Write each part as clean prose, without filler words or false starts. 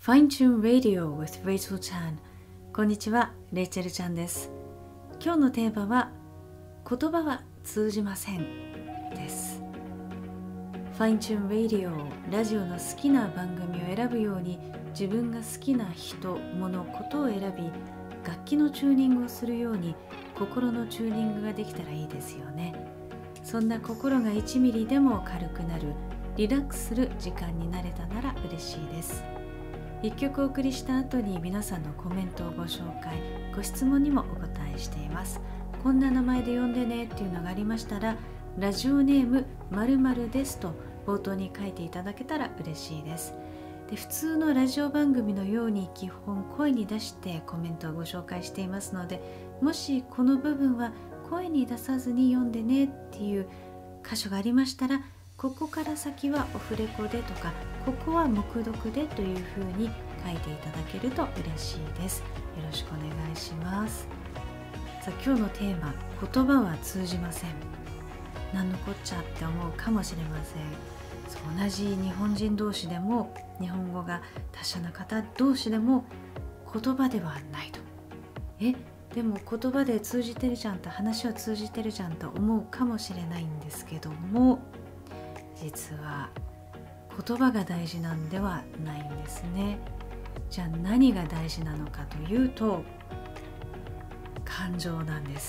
Fine Tune Radio with Rachel Chan。 こんにちは、レイチェルちゃんです。今日のテーマは言葉は通じませんです。 Fine Tune Radio、 ラジオの好きな番組を選ぶように自分が好きな人、物、ことを選び楽器のチューニングをするように心のチューニングができたらいいですよね。そんな心が1ミリでも軽くなる、リラックスする時間になれたなら嬉しいです。一曲お送りした後に皆さんのコメントをご紹介、ご質問にもお答えしています。こんな名前で呼んでねっていうのがありましたら、ラジオネーム〇〇ですと冒頭に書いていただけたら嬉しいです。で、普通のラジオ番組のように基本声に出してコメントをご紹介していますので、もしこの部分は声に出さずに読んでねっていう箇所がありましたら、ここから先はオフレコでとか、ここは黙読でというふうに書いていただけると嬉しいです。よろしくお願いします。さあ、今日のテーマ、言葉は通じません。何のこっちゃって思うかもしれません。同じ日本人同士でも、日本語が達者な方同士でも言葉ではないと。でも言葉で通じてるじゃんと、話は通じてるじゃんと思うかもしれないんですけども、実は言葉が大事なんではないんですね。じゃあ何が大事なのかというと、感情なんです。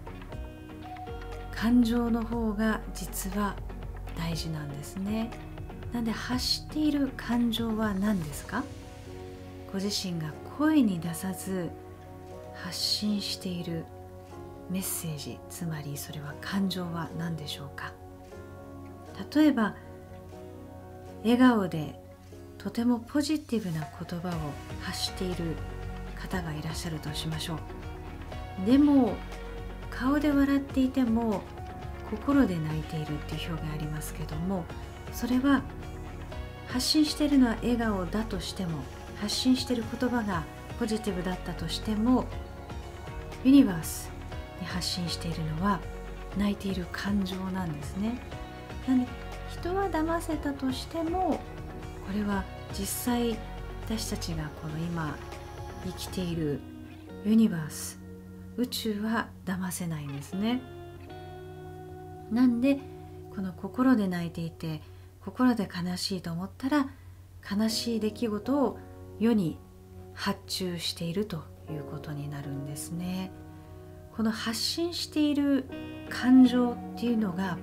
感情の方が実は大事なんですね。なんで、発している感情は何ですか？ご自身が声に出さず発信しているメッセージ、つまりそれは感情は何でしょうか？例えば、笑顔でとてもポジティブな言葉を発している方がいらっしゃるとしましょう。でも顔で笑っていても心で泣いているっていう表現ありますけども、それは発信しているのは笑顔だとしても、発信している言葉がポジティブだったとしても、ユニバースに発信しているのは泣いている感情なんですね。なんで、人は騙せたとしても、これは実際私たちがこの今生きているユニバース、宇宙は騙せないんですね。なんで、この心で泣いていて心で悲しいと思ったら、悲しい出来事を世に発注しているということになるんですね。この発信している感情っていうのが、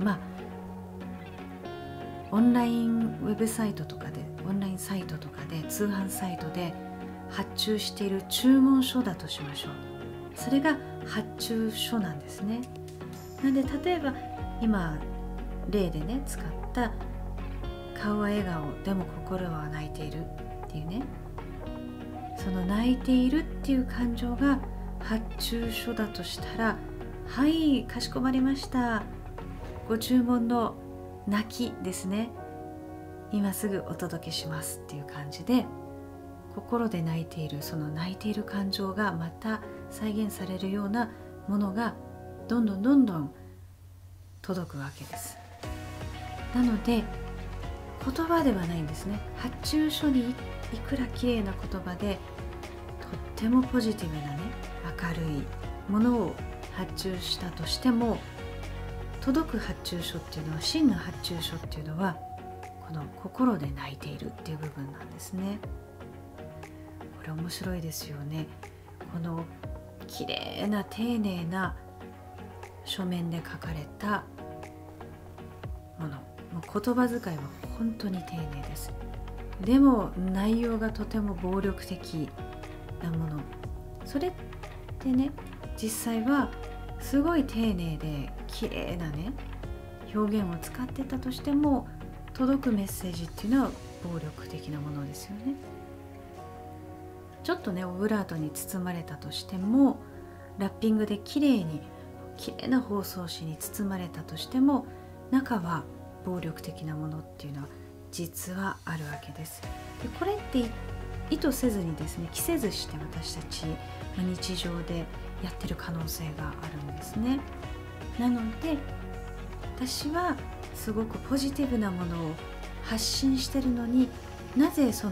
オンラインウェブサイトとかで、オンラインサイトとかで、通販サイトで発注している注文書だとしましょう。それが発注書なんですね。なんで、例えば今例でね使った顔は笑顔でも心は泣いているっていうね、その泣いているっていう感情が発注書だとしたら、はい、かしこまりました、ご注文の泣きですね、今すぐお届けしますっていう感じで、心で泣いている、その泣いている感情がまた再現されるようなものがどんどん届くわけです。なので、言葉ではないんですね。発注書にいくら綺麗な言葉でとってもポジティブなね、明るいものを発注したとしても、届く発注書っていうのは、真の発注書っていうのはこの心で泣いているっていう部分なんですね。これ面白いですよね。この綺麗な丁寧な書面で書かれたもの、もう言葉遣いは本当に丁寧です。でも内容がとても暴力的なもの、それってね、実際はすごい丁寧で綺麗なね表現を使ってたとしても、届くメッセージっていうのは暴力的なものですよね。ちょっとねオブラートに包まれたとしても、ラッピングで綺麗な包装紙に包まれたとしても、中は暴力的なものっていうのは実はあるわけです。で、これって意図せずにですね、着せずして私たち日常でやってる可能性があるんですね。なので、私はすごくポジティブなものを発信してるのに、なぜその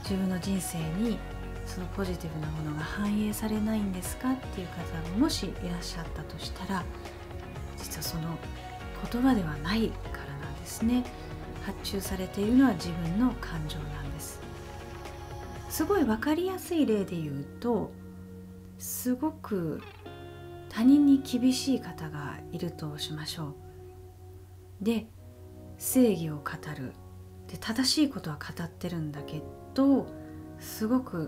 自分の人生にそのポジティブなものが反映されないんですかっていう方がもしいらっしゃったとしたら、実はその言葉ではないからなんですね。発注されているのは自分の感情なんです。すごい分かりやすい例で言うと、すごく他人に厳しい方がいるとしましょう。で、正義を語る。で、正しいことは語ってるんだけど、すごく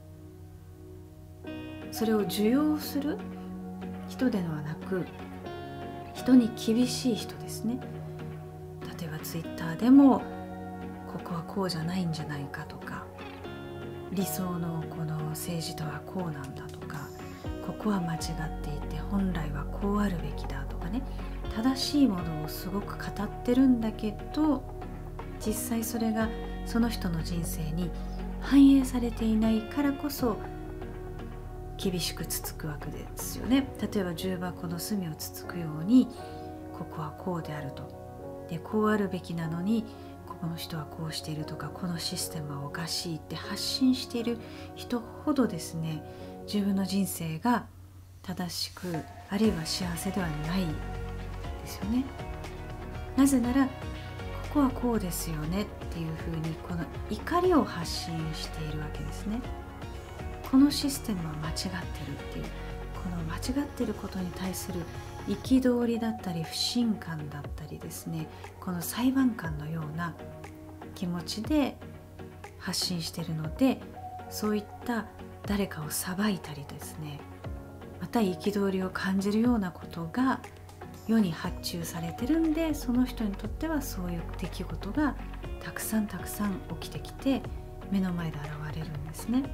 それを受容する人ではなく、人に厳しい人ですね。例えばツイッターでも、ここはこうじゃないんじゃないかとか、理想のこの政治とはこうなんだとか、ここは間違っていて本来はこうあるべきだとかね、正しいものをすごく語ってるんだけど、実際それがその人の人生に反映されていないからこそ厳しくつつくわけですよね。例えば重箱の隅をつつくように、ここはこうであると、でこうあるべきなのにこの人はこうしているとか、このシステムはおかしいって発信している人ほどですね、自分の人生が正しく、あるいは幸せではないですよね。なぜなら、ここはこうですよねっていうふうに、この怒りを発信しているわけですね。このシステムは間違ってるっていう、この間違ってることに対する憤りだったり不信感だったりですね、この裁判官のような気持ちで発信しているので、そういった誰かを裁いたりですね、また憤りを感じるようなことが世に発注されてるんで、その人にとってはそういう出来事がたくさん起きてきて、目の前で現れるんですね。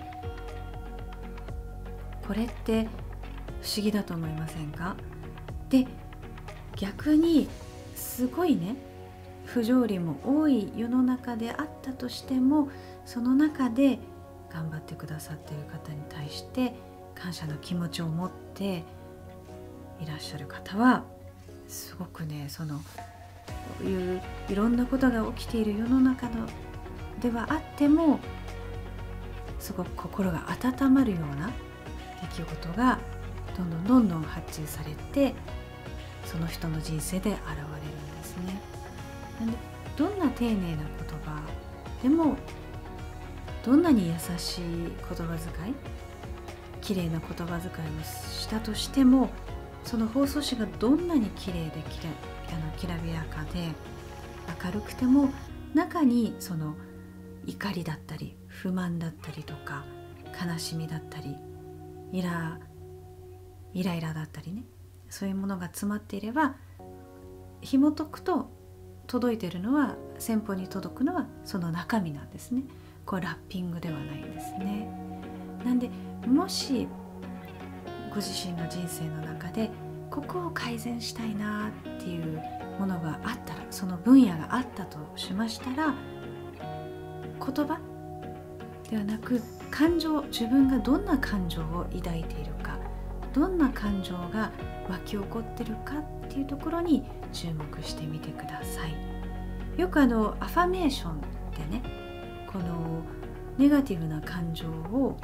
これって不思議だと思いませんか？で、逆にすごいね、不条理も多い世の中であったとしても、その中で頑張ってくださっている方に対して感謝の気持ちを持っていらっしゃる方は、すごくね、こういういろんなことが起きている世の中ではあっても、すごく心が温まるような出来事がどんどん発注されて、その人の人生で現れるんですね。なんで、どんな丁寧な言葉でも、どんなに優しい言葉遣い、綺麗な言葉遣いをしたとしても、その包装紙がどんなに綺麗できらびやかで明るくても、中にその怒りだったり不満だったりとか、悲しみだったりイライラだったりね、そういうものが詰まっていれば、紐解くと届いているのは、先方に届くのはその中身なんですね。これラッピングではないんですね。なんで、もしご自身の人生の中でここを改善したいなっていうものがあったら、その分野があったとしましたら、言葉ではなく感情、自分がどんな感情を抱いているか、どんな感情が湧き起こってるかっていうところに注目してみてください。よくアファメーションでね、このネガティブな感情を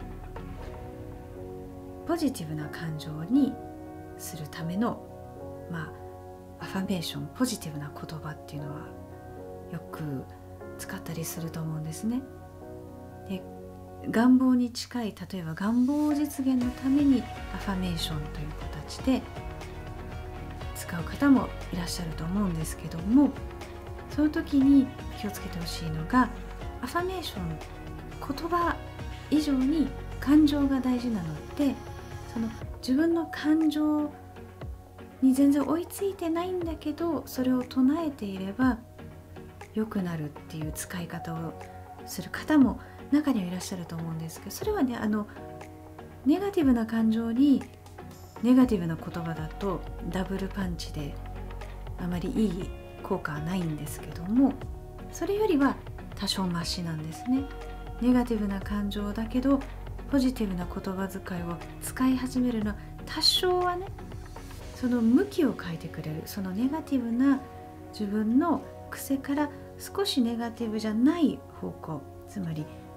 ポジティブな感情にするための、アファメーション、ポジティブな言葉っていうのはよく使ったりすると思うんですね。で、願望に近い、例えば願望実現のためにアファメーションという形で使う方もいらっしゃると思うんですけども、その時に気をつけてほしいのが、アファメーション、言葉以上に感情が大事なので、その自分の感情に全然追いついてないんだけど、それを唱えていれば良くなるっていう使い方をする方も中にはいらっしゃると思うんですけど、それはね、ネガティブな感情にネガティブな言葉だとダブルパンチであまりいい効果はないんですけども、それよりは多少マシなんですね。ネガティブな感情だけどポジティブな言葉遣いを使い始めるのは、多少はね、その向きを変えてくれる、そのネガティブな自分の癖から少しネガティブじゃない方向、つまり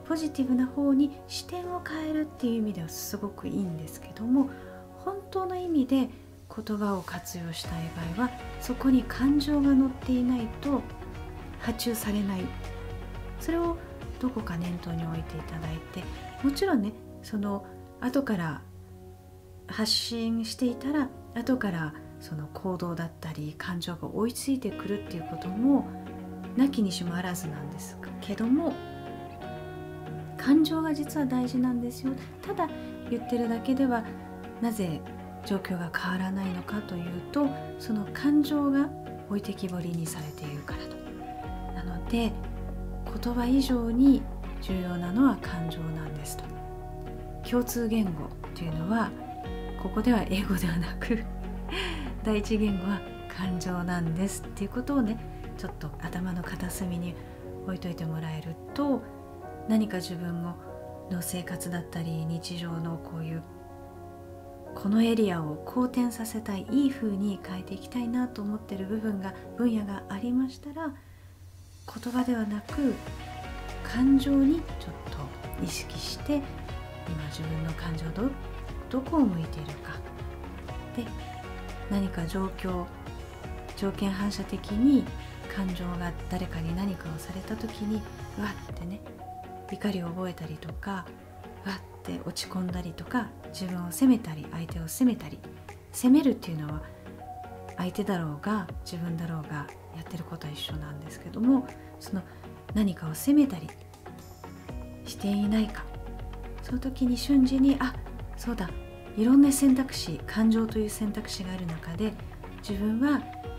ポジティブな方に視点を変えるっていう意味ではすごくいいんですけども、本当の意味で言葉を活用したい場合はそこに感情が乗っていないと発注されない。それをどこか念頭に置いていただいて、もちろんね、その後から発信していたら後からその行動だったり感情が追いついてくるっていうこともなきにしもあらずなんですけども、感情が実は大事なんですよ。ただ言ってるだけではなぜ状況が変わらないのかというと、その感情が置いてきぼりにされているからと。なので言葉以上に重要なのは感情なんですと。共通言語というのはここでは英語ではなく第一言語は感情なんですっていうことをね、ちょっと頭の片隅に置いといてもらえると、何か自分の生活だったり日常のこういうこのエリアを好転させたい、いい風に変えていきたいなと思っている分野がありましたら、言葉ではなく感情にちょっと意識して今自分の感情どこを向いているかで、何か条件反射的に感情が誰かに何かをされた時にうわってね、怒りを覚えたりとかうわって落ち込んだりとか、自分を責めたり相手を責めたり、責めるっていうのは相手だろうが自分だろうがやってることは一緒なんですけども、その何かを責めたりしていないか、その時に瞬時にそうだ、いろんな選択肢、感情という選択肢がある中で自分は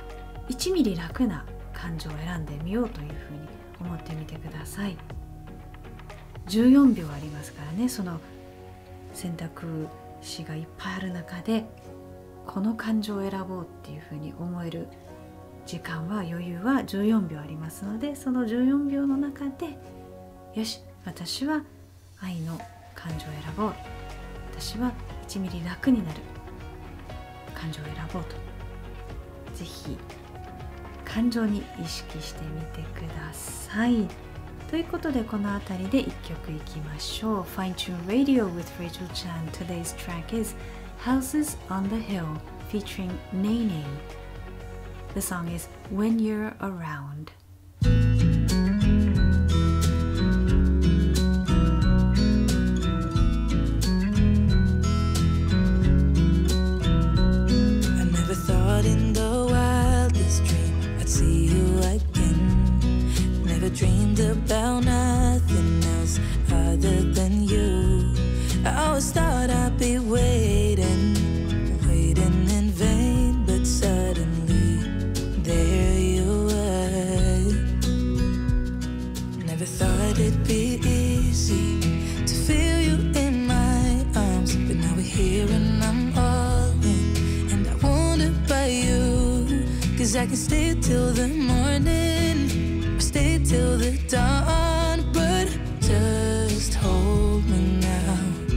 1ミリ楽な感情を選んでみようというふうに思ってみてください。14秒ありますからね、その選択肢がいっぱいある中でこの感情を選ぼうっていうふうに思える時間は、余裕は14秒ありますので、その14秒の中でよし、私は愛の感情を選ぼう、私は1ミリ楽になる感情を選ぼうと、ぜひ感情に意識してみてください。ということでこの辺りで1曲いきましょう。 Fine Tune Radio with Rachel Chan. Today's track is Houses on the Hill featuring Nene. The song is When You're Around. I never thought in the wildest dream I'd see you again. Never dreamed about nothing else other than you. I always thought I'd be waiting in vain, but suddenly there you were. Never thought it'd be easy to feel you in my arms, but now we're here and I'm all in, and I wonder about you, 'cause I can stay till the morning or stay till the dawn, but just hold me now.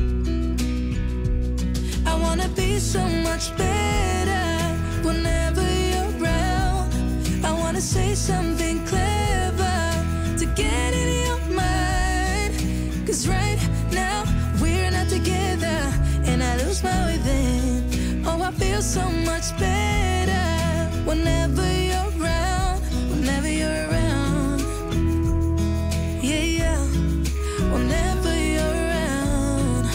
I wanna be so much better whenever you're around. I wanna say something clever to get in your mind, 'cause right now we're not together and I lose my way then. Oh, I feel so much better whenever you're around, whenever you're around. Yeah, yeah, whenever you're around,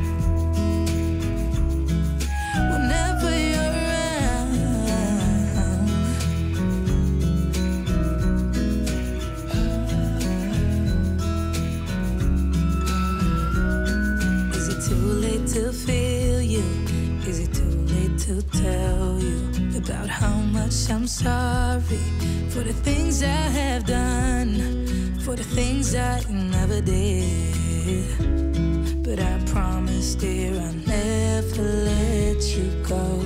whenever you're around. Is it too late to feel you? Is it too late to tell you about how much I'm sorry for the things I have done, for the things I never did? But I promise, dear, I'll never let you go.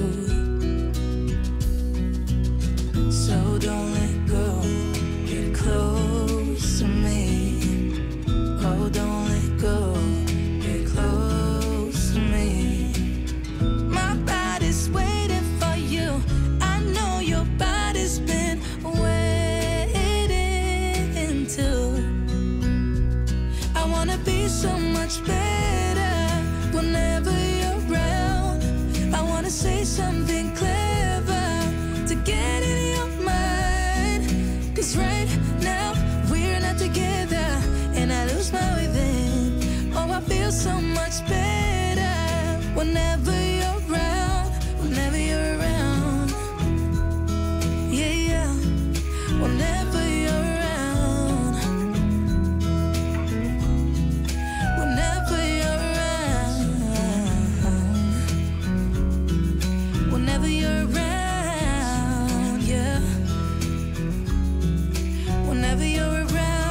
So don't let go, get close to me. Oh, don't let go, get close to me. My body's waiting for you. I know your body's been waiting too. I wanna be so much better whenever you're around. I wanna say something clever to get in your mind. 'Cause right now we're not together and I lose my way then. Oh, I feel so much better whenever you're around, whenever you're around. Yeah, yeah, whenever you're around, whenever you're around, whenever you're around, yeah, whenever you're around.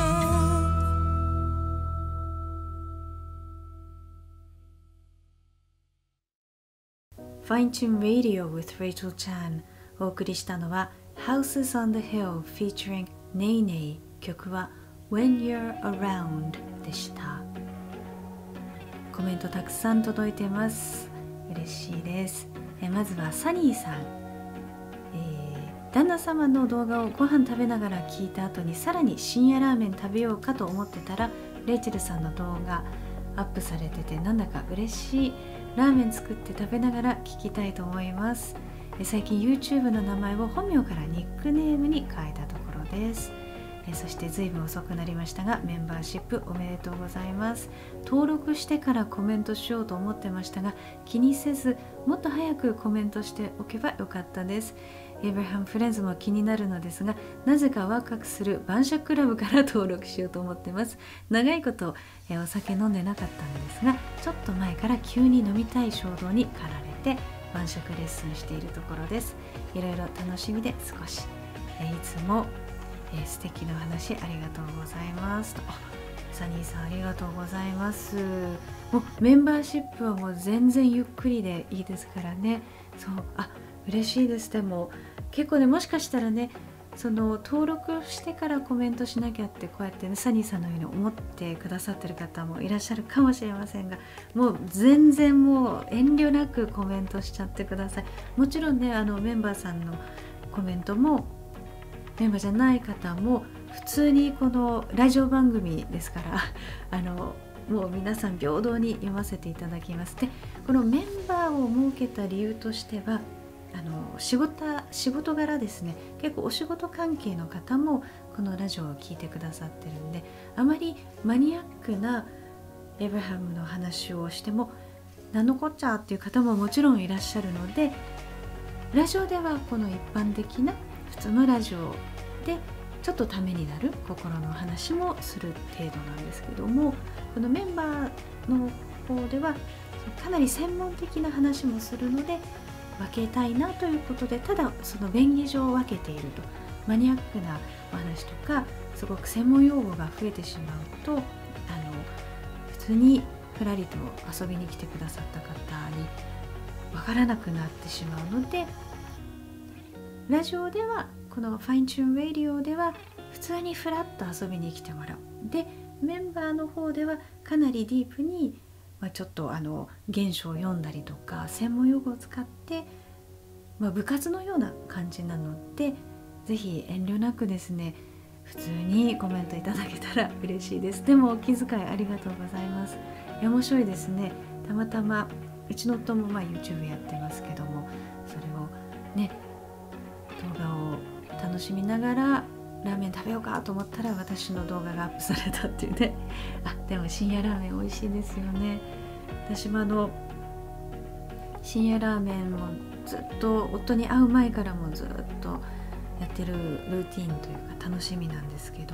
Fine Tune Radio with Rachel Chan お送りしたのは Houses on the Hill featuring Nene 曲は When You're Around でした。コメントたくさん届いてます。嬉しいです。まずはサニーさん、旦那様の動画をご飯食べながら聞いた後にさらに深夜ラーメン食べようかと思ってたらレイチェルさんの動画アップされててなんだか嬉しい。ラーメン作って食べながら聞きたいと思います。最近 YouTube の名前を本名からニックネームに変えたところです。そして随分遅くなりましたがメンバーシップおめでとうございます。登録してからコメントしようと思ってましたが気にせずもっと早くコメントしておけばよかったです。エブラハムフレンズも気になるのですがなぜかワクワクする晩酌クラブから登録しようと思ってます。長いことお酒飲んでなかったんですがちょっと前から急に飲みたい衝動に駆られて晩酌レッスンしているところです。いろいろ楽しみで少しいつも素敵な話ありがとうございますと。サニーさんありがとうございます。もうメンバーシップはもう全然ゆっくりでいいですからね。そう嬉しいです。でも結構ねもしかしたらねその登録してからコメントしなきゃってこうやってねサニーさんのように思ってくださってる方もいらっしゃるかもしれませんがもう全然もう遠慮なくコメントしちゃってください。もちろんねメンバーさんのコメントもメンバーじゃない方も普通にこのラジオ番組ですからもう皆さん平等に読ませていただきます。でこのメンバーを設けた理由としては仕事柄ですね結構お仕事関係の方もこのラジオを聞いてくださってるんであまりマニアックなエブラハムの話をしても何のこっちゃっていう方ももちろんいらっしゃるのでラジオではこの一般的な普通のラジオでちょっとためになる心の話もする程度なんですけどもこのメンバーの方ではかなり専門的な話もするので分けたいなということでただその便宜上分けているとマニアックなお話とかすごく専門用語が増えてしまうと普通にふらりと遊びに来てくださった方に分からなくなってしまうのでラジオではこのファインチューンレディオでは普通にフラッと遊びに来てもらうでメンバーの方ではかなりディープにちょっと原書を読んだりとか専門用語を使って、部活のような感じなのでぜひ遠慮なくですね普通にコメントいただけたら嬉しいです。でもお気遣いありがとうございます。面白いですね。たまたまうちの夫もYouTube やってますけどもそれをね動画を楽しみながらラーメン食べようかと思ったら私の動画がアップされたっていうねでも深夜ラーメン美味しいですよね。私も深夜ラーメンもずっと夫に会う前からもずっとやってるルーティンというか楽しみなんですけど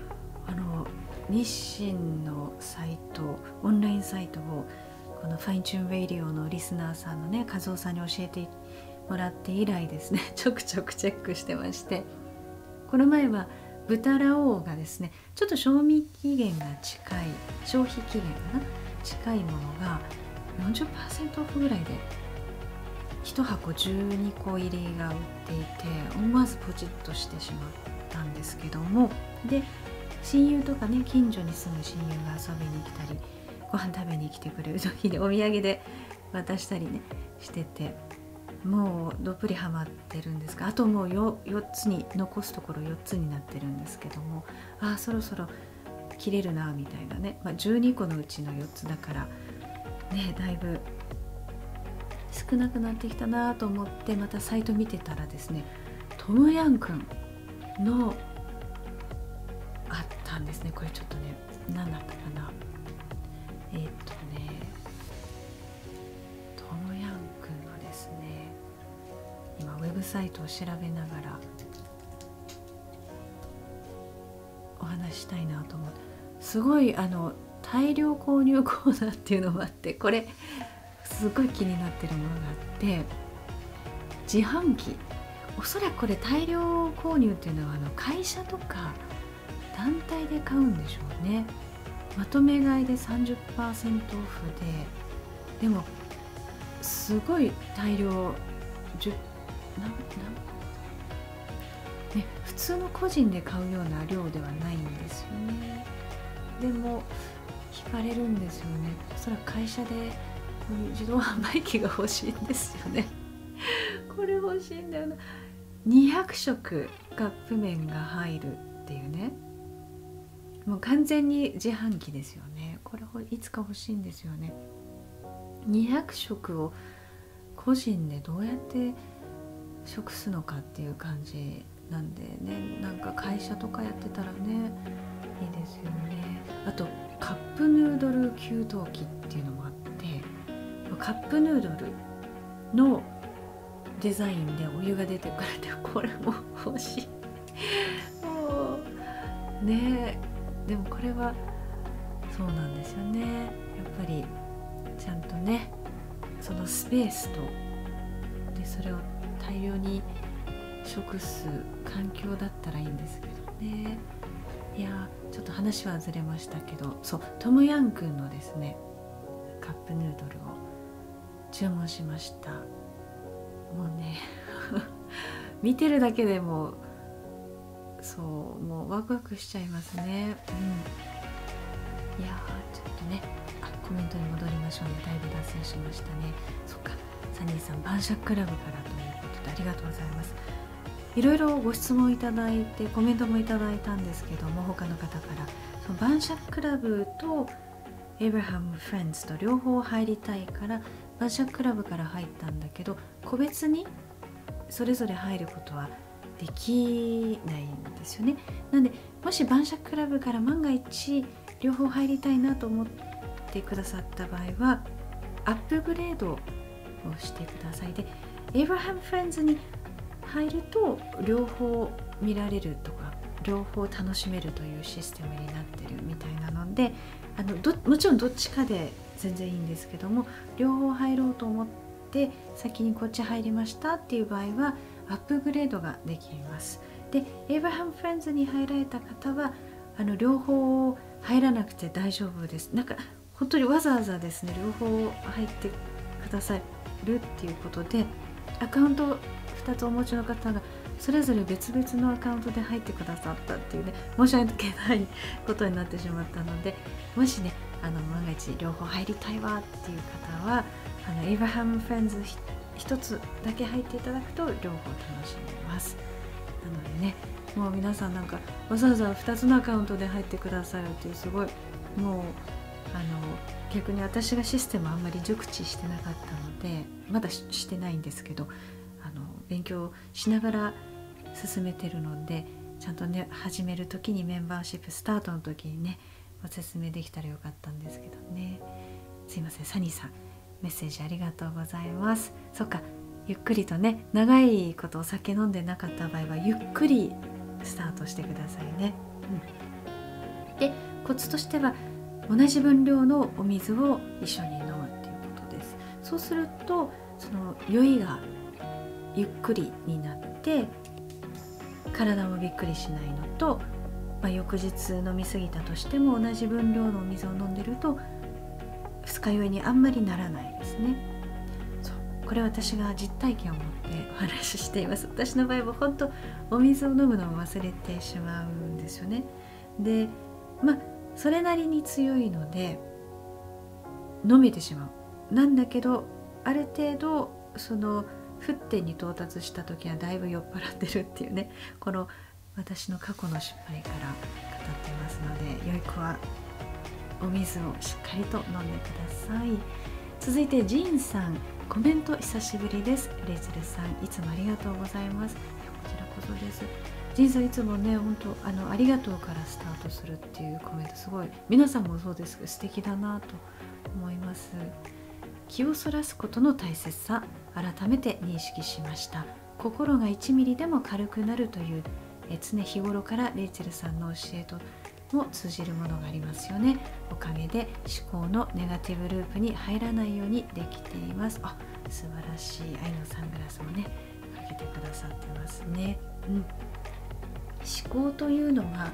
日清のサイトオンラインサイトをこのファインチューンレディオのリスナーさんのね和夫さんに教えてもらって以来ですねちょくちょくチェックしてましてこの前は豚ラオウがですねちょっと賞味期限が近い消費期限かな近いものが 40% オフぐらいで1箱12個入りが売っていて思わずポチッとしてしまったんですけどもで親友とかね近所に住む親友が遊びに来たりご飯食べに来てくれる時にお土産で渡したりねしててもうどっぷりハマってるんですがあともう4つに残すところ4つになってるんですけどもそろそろ切れるなみたいなね、12個のうちの4つだからね、だいぶ少なくなってきたなと思ってまたサイト見てたらですね、トムヤンくんのあったんですね。これちょっとね、何だったかな、トムヤンくんのですね、今ウェブサイトを調べながらお話したいなと思って、すごい大量購入コーナーっていうのもあって、これすごい気になってるものがあって、自販機、おそらくこれ大量購入っていうのは会社とか団体で買うんでしょうね。まとめ買いで 30% オフで、でもすごい大量ね、普通の個人で買うような量ではないんですよね。でも惹かれるんですよね。おそらく会社でこういう自動販売機が欲しいんですよね。これ欲しいんだよな。200食カップ麺が入るっていうね、もう完全に自販機ですよね。これいつか欲しいんですよね。200食を個人でどうやって食すのかっていう感じなんでね、なんか会社とかやってたらね、いいですよね。あとカップヌードル給湯器っていうのもあって、カップヌードルのデザインでお湯が出てくるって、これも欲しい。もうね、でもこれはそうなんですよね。やっぱりちゃんとね、そのスペースとでそれを大量に食す環境だったらいいんですけどね。いやちょっと話はずれましたけど、そうトムヤンくんのですねカップヌードルを注文しました。もうね見てるだけでもそうもうワクワクしちゃいますね。いやちょっとね、コメントに戻りましょうね。だいぶ脱線しましたね。そっか、サニーさん晩酌クラブからということでありがとうございます。いろいろご質問いただいてコメントもいただいたんですけども、他の方からその晩酌クラブとエイブラハムフレンズと両方入りたいから晩酌クラブから入ったんだけど、個別にそれぞれ入ることはできないんですよね。なんでもし晩酌クラブから万が一両方入りたいなと思ってくださった場合はアップグレードをしてください。でエイブラハムフレンズに入ると両方見られるとか両方楽しめるというシステムになってるみたいなので、もちろんどっちかで全然いいんですけども、両方入ろうと思って先にこっち入りましたっていう場合はアップグレードができます。でエイブラハムフレンズに入られた方は両方入らなくて大丈夫です。なんか本当にわざわざですね両方入ってくださるっていうことで、アカウント2つお持ちの方がそれぞれ別々のアカウントで入ってくださったっていうね、申し訳ないことになってしまったので、もしね万が一両方入りたいわっていう方はエイブラハムフレンズ1つだけ入っていただくと両方楽しめます。なのでね、もう皆さんなんかわざわざ2つのアカウントで入ってくださるっていう、すごいもう逆に私がシステムあんまり熟知してなかったので、まだしてないんですけど勉強しながら進めてるので、ちゃんとね始める時にメンバーシップスタートの時にねご説明できたらよかったんですけどね。すいません、サニーさんメッセージありがとうございます。そっか、ゆっくりとね、長いことお酒飲んでなかった場合はゆっくりスタートしてくださいね。でコツとしては同じ分量のお水を一緒に飲むっていうことです。そうするとその酔いがゆっくりになって体もびっくりしないのと、翌日飲み過ぎたとしても同じ分量のお水を飲んでると二日酔いにあんまりならないですね。そう、これ私が実体験を持ってお話ししています。私の場合は本当お水を飲むのを忘れてしまうんですよね。でそれなりに強いので飲めてしまう。なんだけどある程度その沸点に到達した時はだいぶ酔っ払ってるっていうね、この私の過去の失敗から語ってますので、良い子はお水をしっかりと飲んでください。続いてジンさん、コメント久しぶりです。レイチェルさん、いつもありがとうございます。こちらこそです。ジンさん、いつもね、本当ありがとうからスタートするっていうコメント、すごい皆さんもそうですけど素敵だなと思います。気をそらすことの大切さ、改めて認識しました。心が1ミリでも軽くなるという常日頃からレイチェルさんの教えとも通じるものがありますよね。おかげで思考のネガティブループに入らないようにできています。あ、素晴らしい。愛のサングラスをねかけてくださってますね。思考というのは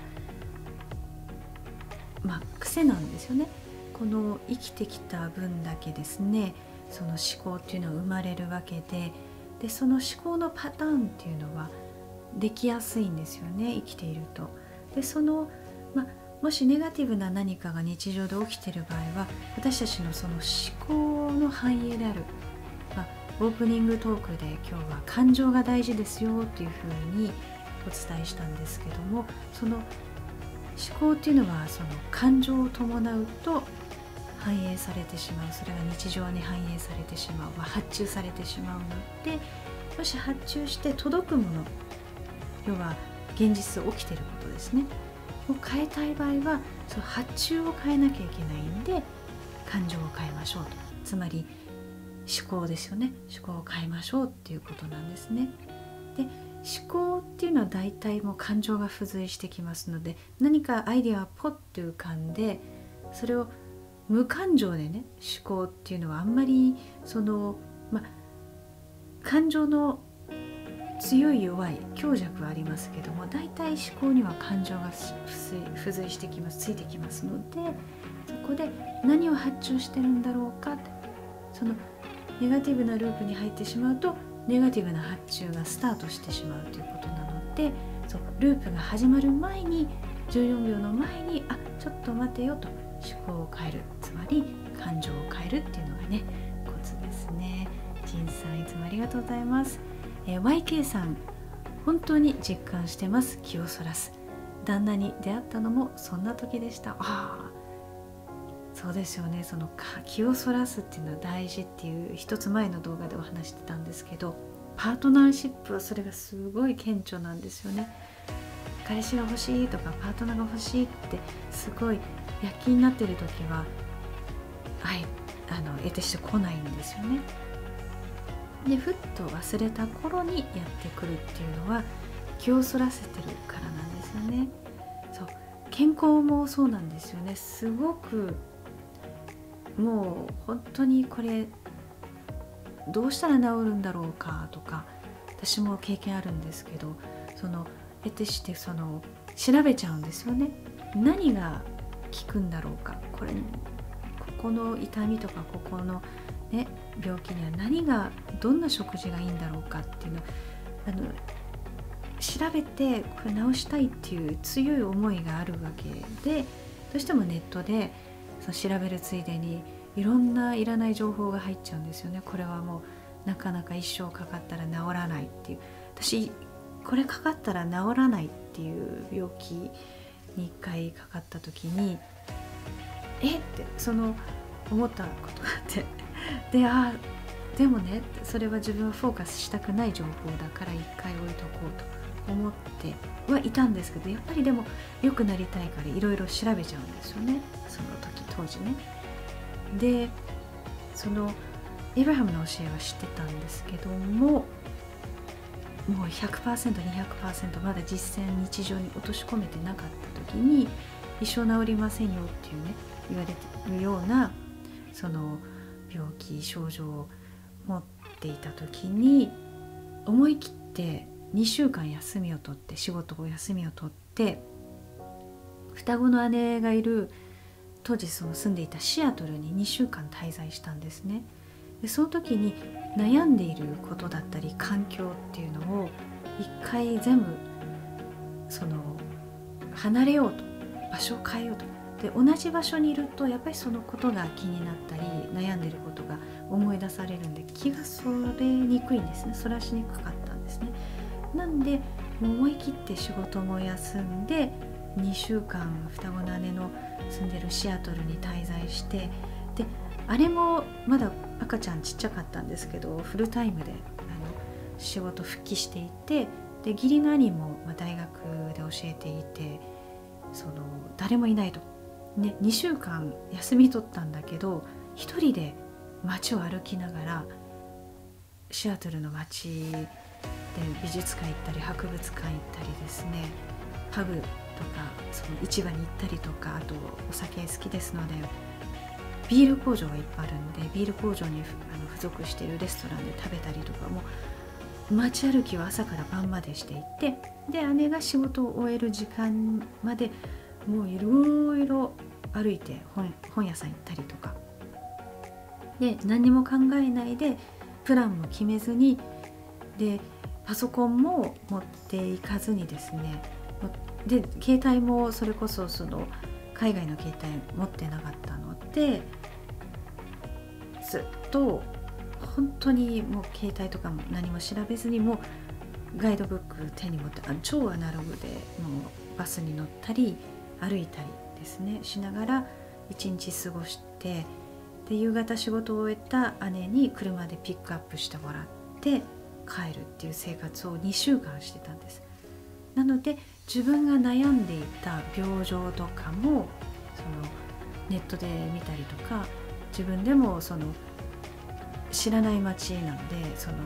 癖なんですよね。この生きてきた分だけですね、その思考っていうのは生まれるわけで、その思考のパターンっていうのはできやすいんですよね、生きていると。でそのもしネガティブな何かが日常で起きている場合は、私たちのその思考の反映である、オープニングトークで今日は感情が大事ですよというふうにお伝えしたんですけども、その思考っていうのはその感情を伴うと反映されてしまう、それが日常に反映されてしまう、発注されてしまうので、もし発注して届くもの、要は現実起きていることですねを変えたい場合は、その発注を変えなきゃいけないんで、感情を変えましょうと、つまり思考ですよね。思考を変えましょうっていうことなんですね。で思考っていうのは大体もう感情が付随してきますので、何かアイディアがポッと浮かんで、それを無感情でね、思考っていうのはあんまりその、感情の強い弱い強弱はありますけども、大体思考には感情が付随してきます、ついてきますので、そこで何を発注してるんだろうかって、そのネガティブなループに入ってしまうと、ネガティブな発注がスタートしてしまうということなので、ループが始まる前に、14秒の前にちょっと待てよと、思考を変える、つまり感情を変えるっていうのがね、コツですね。ジンさん、いつもありがとうございます。YK さん、本当に実感してます。気をそらす。旦那に出会ったのもそんな時でした。そうですよね。その気をそらすっていうのは大事っていう一つ前の動画でお話してたんですけど、パートナーシップはそれがすごい顕著なんですよね。彼氏が欲しいとかパートナーが欲しいってすごい躍起になってる時は得てしてこないんですよね。でふっと忘れた頃にやってくるっていうのは気をそらせてるからなんですよね。健康もそうなんですよね。すごくもう本当にこれどうしたら治るんだろうかとか、私も経験あるんですけど、得てして調べちゃうんですよね。何が効くんだろうか、ここの痛みとかここのね、病気にはどんな食事がいいんだろうかっていうのを調べて、これ治したいっていう強い思いがあるわけで、どうしてもネットで調べるついでにいろんないらない情報が入っちゃうんですよね。これはもうなかなか一生かかったら治らないっていう、私これかかったら治らないっていう病気に1回かかった時にって思ったことがあってでもね、それは自分はフォーカスしたくない情報だから1回置いとこうと思ってはいたんですけど、やっぱりでも良くなりたいからいろいろ調べちゃうんですよね、その時当時ね。でエブラハムの教えは知ってたんですけども、もう 100%、200% まだ実践日常に落とし込めてなかった時に、一生治りませんよっていうね言われているような病気症状を持っていた時に、思い切って2週間休みを取って、仕事を休みを取って、双子の姉がいる当時住んでいたシアトルに2週間滞在したんですね。でその時に悩んでいることだったり環境っていうのを一回全部離れようと、場所を変えようと。で同じ場所にいるとやっぱりそのことが気になったり悩んでいることが思い出されるんで、気がそれにくいんですね。そらしにくかったんですね。なんでもう思い切って仕事も休んで2週間双子の姉の住んでるシアトルに滞在して、であれもまだ赤ちゃんちっちゃかったんですけどフルタイムで仕事復帰していて、で義理の兄も大学で教えていて、誰もいないと、ね、2週間休み取ったんだけど一人で街を歩きながらシアトルの街で美術館行ったり博物館行ったりですね、パブとかその市場に行ったりとか、あとお酒好きですのでビール工場がいっぱいあるんでビール工場に付属しているレストランで食べたりとか、もう街歩きは朝から晩までしていて、で姉が仕事を終える時間までもういろいろ歩いて本屋さん行ったりとかで、何も考えないでプランも決めずに、でパソコンも持っていかずにですね、で携帯もそれこそ海外の携帯持ってなかったので、ずっと本当にもう携帯とかも何も調べずに、もうガイドブック手に持って超アナログでもうバスに乗ったり歩いたりですねしながら一日過ごして、で夕方仕事を終えた姉に車でピックアップしてもらって帰るっていう生活を2週間してたんです。なので自分が悩んでいた病状とかもネットで見たりとか、自分でも知らない街なので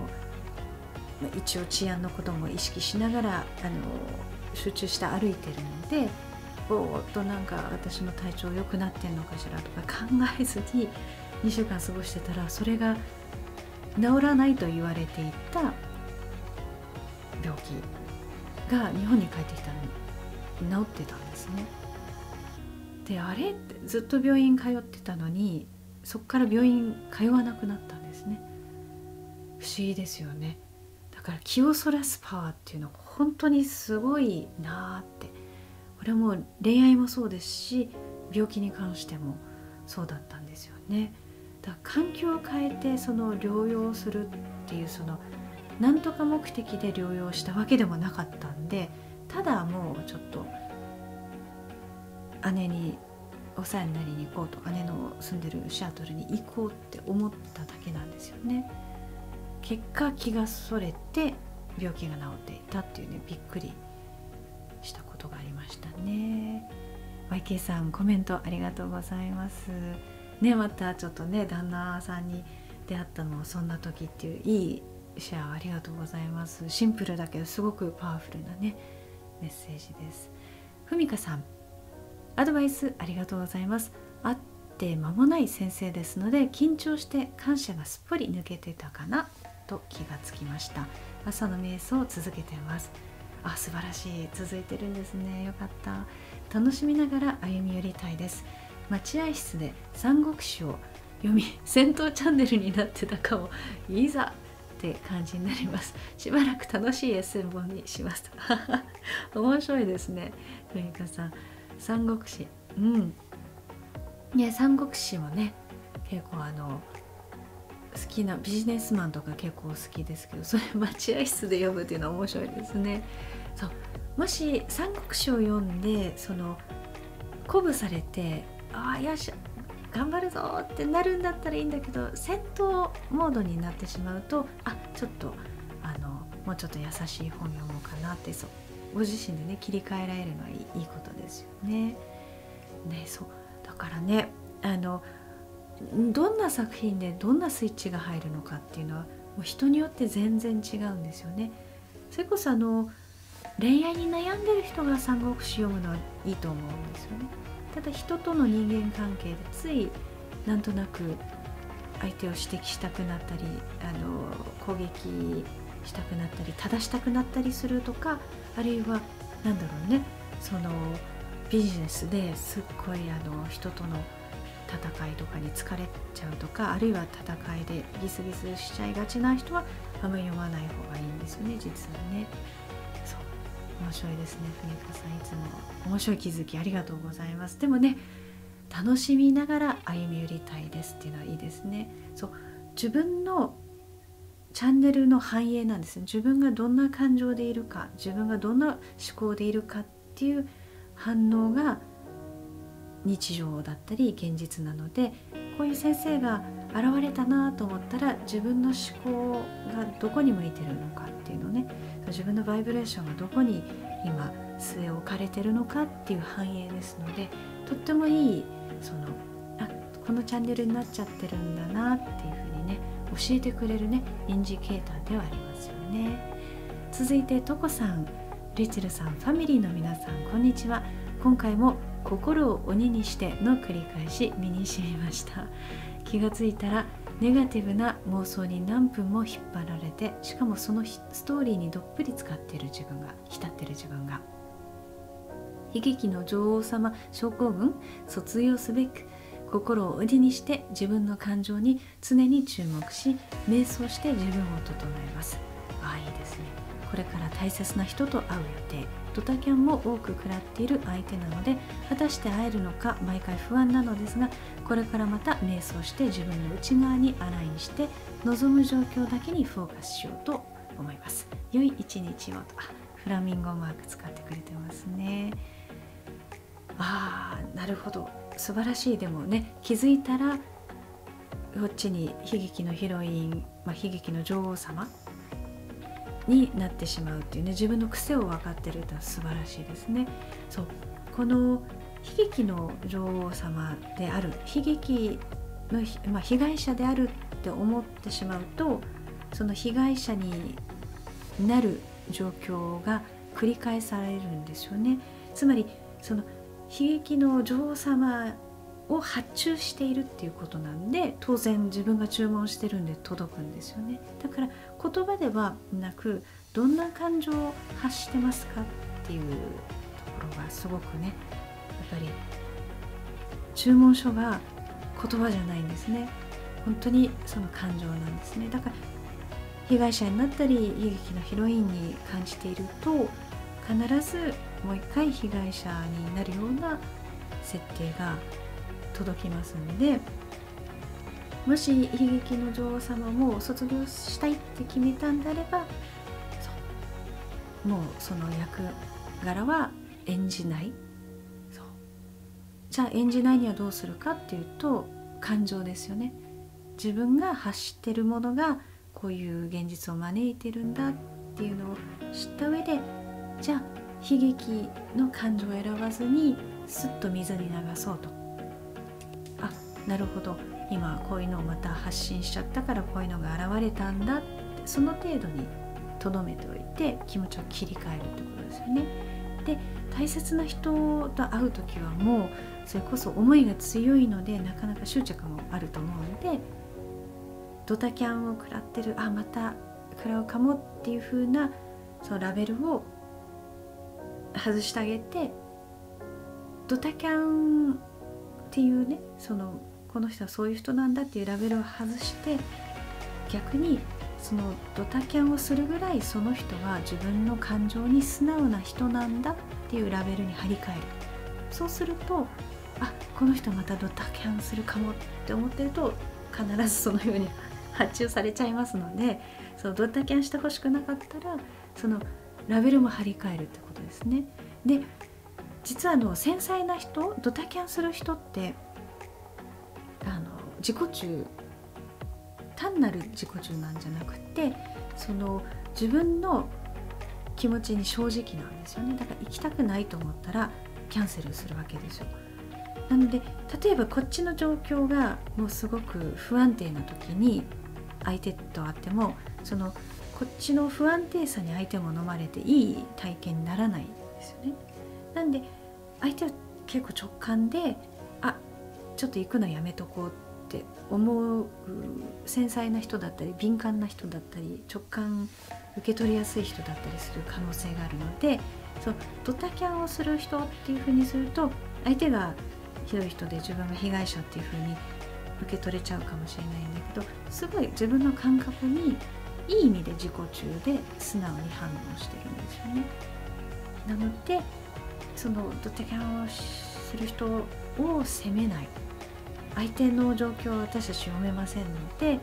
一応治安のことも意識しながら集中して歩いてるので、ぼーっとなんか私の体調良くなってんのかしらとか考えずに2週間過ごしてたら、それが治らないと言われていた病気が日本に帰ってきたのに治ってたんですね。であれってずっと病院通ってたのにそこから病院通わなくなったんですね。不思議ですよね。だから気をそらすパワーっていうのは本当にすごいなって、これはもう恋愛もそうですし病気に関してもそうだったんですよね。だから環境を変えて療養するっていうなんとか目的で療養したわけでもなかったんで、ただもうちょっと姉にお世話になりに行こうと、姉の住んでるシアトルに行こうって思っただけなんですよね。結果気がそれて病気が治っていたっていうね、びっくりしたことがありましたね。 YK さんコメントありがとうございますね。またちょっとね旦那さんに出会ったのもそんな時っていういいシェアありがとうございます。シンプルだけどすごくパワフルなねメッセージです。ふみかさんアドバイスありがとうございます。会って間もない先生ですので緊張して感謝がすっぽり抜けてたかなと気がつきました。朝の瞑想を続けています。素晴らしい、続いてるんですね。よかった。楽しみながら歩み寄りたいです。待合室で三国志を読み戦闘チャンネルになってたかも。いざって感じになります。しばらく楽しいエッセン本にしますと面白いですね。ふみかさん三国志、三国志もね結構好きなビジネスマンとか結構好きですけど、それ待合室で読むっていうのは面白いですね。そう、もし三国志を読んで鼓舞されてよし頑張るぞってなるんだったらいいんだけど、戦闘モードになってしまうとちょっともうちょっと優しい本読もうかなって、ご自身でね切り替えられるのはいいことですよね。そうだからねどんな作品でどんなスイッチが入るのかっていうのはもう人によって全然違うんですよね。それこそ恋愛に悩んでる人が三国志読むのはいいと思うんですよね。ただ人との人間関係でついなんとなく相手を指摘したくなったり攻撃したくなったり正したくなったりするとか、あるいはビジネスですっごい人との戦いとかに疲れちゃうとか、あるいは戦いでギスギスしちゃいがちな人はあんまり読まない方がいいんですよね、実はね。そう面白いですね。ふみかさんいつも面白い気づきありがとうございます。でもね楽しみながら歩み寄りたいですっていうのはいいですね。そう自分のチャンネルの反映なんですね。自分がどんな感情でいるか、自分がどんな思考でいるかっていう反応が日常だったり現実なので、こういう先生が現れたなと思ったら、自分の思考がどこに向いてるのかっていうのね、自分のバイブレーションがどこに今据え置かれてるのかっていう反映ですので、とってもいいこのチャンネルになっちゃってるんだなっていうふうにね、教えてくれるねインジケーターではありますよね。続いてトコさん、レチェルさん、ファミリーの皆さん、こんにちは。今回も心を鬼にしての繰り返し身に染みました。気がついたらネガティブな妄想に何分も引っ張られて、しかもそのストーリーにどっぷり浸っている自分が、浸っている自分が、悲劇の女王様症候群卒業すべく、心を鬼にして自分の感情に常に注目し、瞑想して自分を整えます。いいですね。これから大切な人と会う予定、ドタキャンも多く食らっている相手なので、果たして会えるのか毎回不安なのですが、これからまた瞑想して自分の内側にアラインして、望む状況だけにフォーカスしようと思います。良い一日をと。フラミンゴマーク使ってくれてますね。なるほど、素晴らしい。でもね、気づいたらこっちに悲劇のヒロイン、悲劇の女王様になってしまうっていうね、自分の癖を分かってるとは素晴らしいですね。そう、この悲劇の女王様である、悲劇の、被害者であるって思ってしまうと、その被害者になる状況が繰り返されるんですよね。つまりその悲劇の女王様を発注しているっていうことなんで、当然自分が注文してるんで届くんですよね。だから言葉ではなく、どんな感情を発してますかっていうところがすごくね、やっぱり注文書が言葉じゃないんですね。本当にその感情なんですね。だから被害者になったり悲劇のヒロインに感じていると、必ずもう一回被害者になるような設定が届きますので、もし悲劇の女王様も卒業したいって決めたんであれば、もうその役柄は演じない。じゃあ演じないにはどうするかっていうと、感情ですよね。自分が発してるものがこういう現実を招いてるんだっていうのを知った上で、じゃあ悲劇の感情を選ばずにスッと水に流そうと。なるほど、今こういうのをまた発信しちゃったからこういうのが現れたんだって、その程度に留めておいて気持ちを切り替えるってことですよね。で、大切な人と会うときはもうそれこそ思いが強いので、なかなか執着もあると思うので、ドタキャンを食らってる、また食らうかもっていう風なそのラベルを外してあげて、ドタキャンっていうね、この人はそういう人なんだっていうラベルを外して、逆にそのドタキャンをするぐらいその人は自分の感情に素直な人なんだっていうラベルに貼り替える。そうすると、この人またドタキャンするかもって思ってると、必ずそのように発注されちゃいますので、そのドタキャンしてほしくなかったら、そのラベルも貼り替えるってことですね。で、実は繊細な人、ドタキャンする人って自己中、単なる自己中なんじゃなくて、自分の気持ちに正直なんですよね。だから行きたくないと思ったらキャンセルするわけですよ。なので、例えばこっちの状況がもうすごく不安定な時に相手と会っても、こっちの不安定さに相手も飲まれていい体験にならないんですよね。なんで相手は結構直感で、ちょっと行くのやめとこうって思う繊細な人だったり、敏感な人だったり、直感受け取りやすい人だったりする可能性があるので、ドタキャンをする人っていう風にすると、相手がひどい人で自分が被害者っていう風に受け取れちゃうかもしれないんだけど、すごい自分の感覚にいい意味で自己中で素直に反応してるんですよね。なので、ドタキャンをする人を責めない。相手の状況は私たち読めませんので、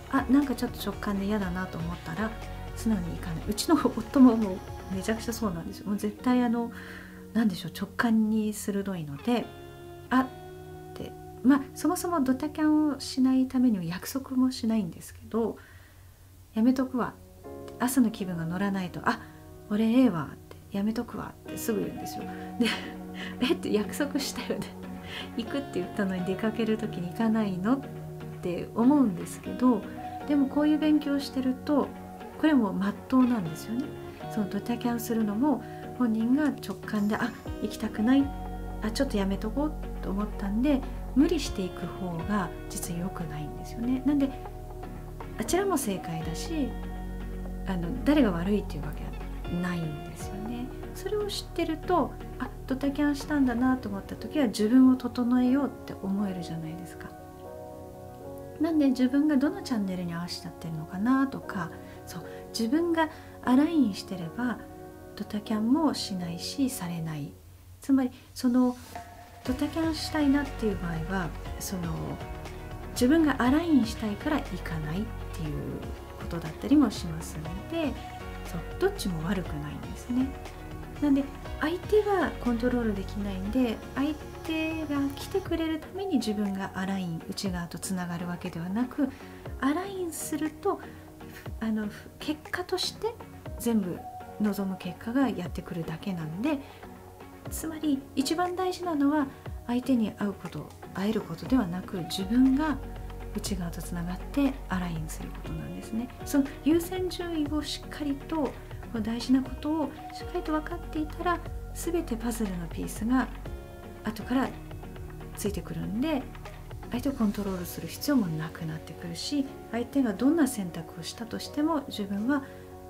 なんかちょっと直感で嫌だなと思ったら素直にいかない。うちの夫ももうめちゃくちゃそうなんですよ。もう絶対なんでしょう、直感に鋭いので、ってそもそもドタキャンをしないためには約束もしないんですけど、やめとくわ、朝の気分が乗らないと、俺ええわってやめとくわってすぐ言うんですよ。でって約束したよね行くって言ったのに出かける時に行かないのって思うんですけど、でもこういう勉強をしてるとこれも真っ当なんですよね。そのドタキャンするのも本人が直感で行きたくない、ちょっとやめとこうと思ったんで、無理していく方が実は良くないんですよね。なんであちらも正解だし、誰が悪いっていうわけはないんですよね。それを知ってるとドタキャンしたんだなと思った時は自分を整えようって思えるじゃないですか。なんで自分がどのチャンネルに合わせちゃってるのかなとか、自分がアラインしてればドタキャンもしないしされない。つまりドタキャンしたいなっていう場合は自分がアラインしたいから行かないっていうことだったりもしますので、どっちも悪くないんですね。なんで相手はコントロールできないんで、相手が来てくれるために自分がアライン内側とつながるわけではなく、アラインすると結果として全部望む結果がやってくるだけなんで、つまり一番大事なのは相手に会えることではなく、自分が内側とつながってアラインすることなんですね。その優先順位をしっかりと、大事なことをしっかりと分かっていたら、全てパズルのピースが後からついてくるんで、相手をコントロールする必要もなくなってくるし、相手がどんな選択をしたとしても自分は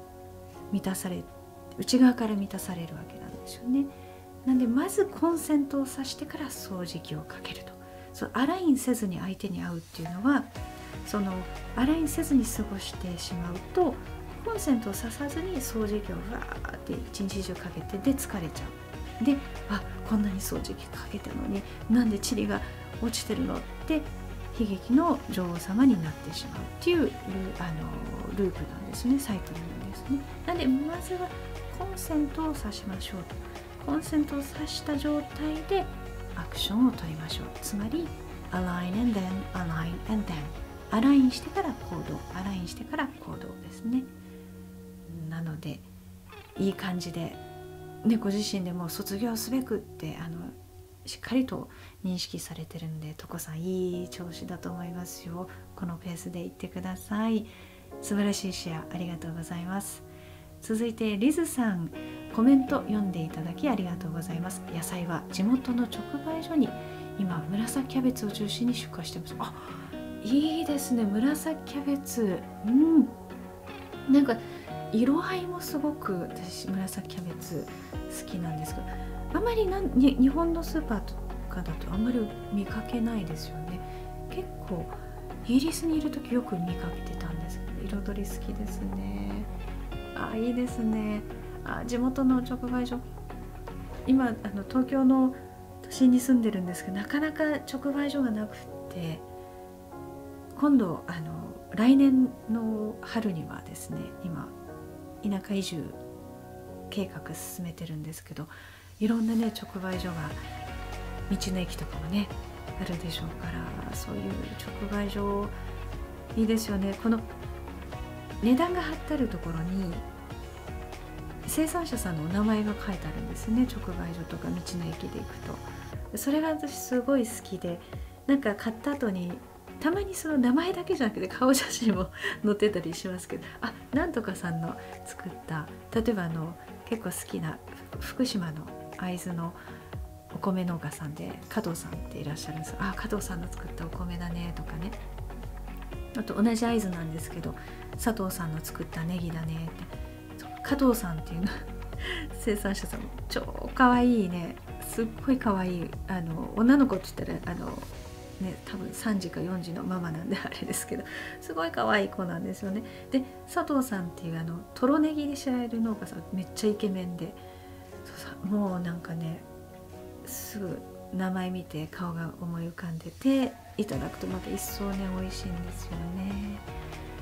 内側から満たされるわけなんですよね。なんでまずコンセントを挿してから掃除機をかけると。アラインせずに相手に会うっていうのは、アラインせずに過ごしてしまうと、コンセントを挿さずに掃除機をわーって一日中かけて、で疲れちゃう。でこんなに掃除機かけたのになんで塵が落ちてるのって悲劇の女王様になってしまうっていうループなんですね。サイクルなんですね。なのでまずはコンセントを挿しましょうと。コンセントを挿した状態でアクションを取りましょう。つまり align and then align and then アラインしてから行動、アラインしてから行動ですね。なのでいい感じで、ご自身でも卒業すべくってしっかりと認識されてるんで、トコさんいい調子だと思いますよ。このペースでいってください。素晴らしいシェアありがとうございます。続いてリズさん、コメント読んでいただきありがとうございます。野菜は地元の直売所に今紫キャベツを中心に出荷してます。いいですね、紫キャベツ。なんか色合いもすごく私紫キャベツ好きなんですけど、あまり日本のスーパーとかだとあんまり見かけないですよね。結構イギリスにいる時よく見かけてたんですけど、彩り好きですね。いいですね。地元の直売所、今東京の都心に住んでるんですけど、なかなか直売所がなくて、今度来年の春にはですね、今田舎移住計画進めてるんですけど、いろんなね直売所が道の駅とかもねあるでしょうから、そういう直売所いいですよね。この値段が貼ってあるところに生産者さんのお名前が書いてあるんですね。直売所とか道の駅で行くと、それが私すごい好きで、なんか買った後にたまにその名前だけじゃなくて顔写真も載ってたりしますけど、なんとかさんの作った、例えば結構好きな福島の会津のお米農家さんで加藤さんっていらっしゃるんです。加藤さんの作ったお米だねとかね、あと同じ会津なんですけど佐藤さんの作ったネギだねって、加藤さんっていうの生産者さんも超かわいいね、すっごいかわいい女の子って言ったら多分3時か4時のママなんであれですけど、すごい可愛い子なんですよね。で佐藤さんっていうトロネギで知られる農家さん、めっちゃイケメンで、もうなんかね、すぐ名前見て顔が思い浮かんでていただくとまた一層ね美味しいんですよね。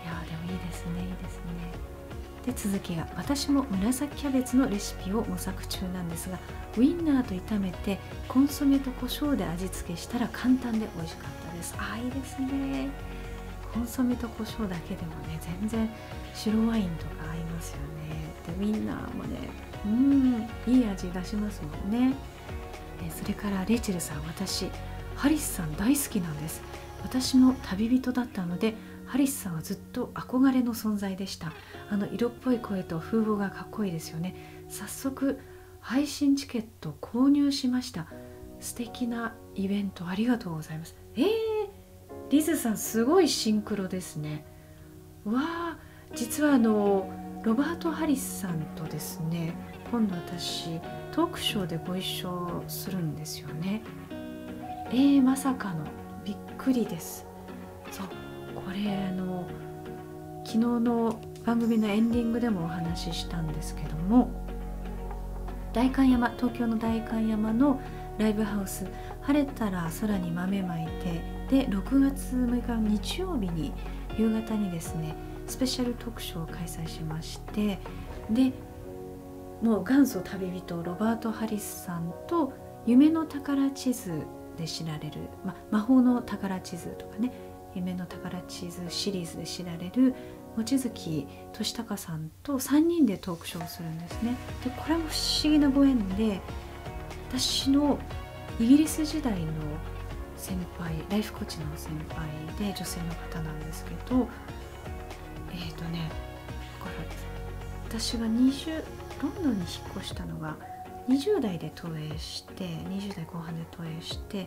やでもいいですね、いいですね。で続きが、私も紫キャベツのレシピを模索中なんですが、ウインナーと炒めてコンソメと胡椒で味付けしたら簡単で美味しかったです。いいですね。コンソメと胡椒だけでもね、全然白ワインとか合いますよね。でウインナーもね、いい味出しますもんね。それからレイチェルさん、私ハリスさん大好きなんです。私の旅人だったので、ハリスさんはずっと憧れの存在でした。色っぽい声と風貌がかっこいいですよね。早速配信チケット購入しました。素敵なイベントありがとうございます。リズさんすごいシンクロですね。実はロバート・ハリスさんとですね、今度私トークショーでご一緒するんですよね。まさかの、びっくりです。そう、これ昨日の番組のエンディングでもお話ししたんですけども、代官山、東京の代官山のライブハウス、晴れたら空に豆まいてで6月6日日曜日に夕方にですね、スペシャルトークショーを開催しまして、でもう元祖旅人ロバート・ハリスさんと夢の宝地図で知られる、魔法の宝地図とかね、夢の宝地図シリーズで知られる望月俊孝さんと3人でトークショーをするんですね。でこれも不思議なご縁で、私のイギリス時代の先輩、ライフコーチの先輩で女性の方なんですけど、これ私がロンドンに引っ越したのが20代で投影して、20代後半で投影して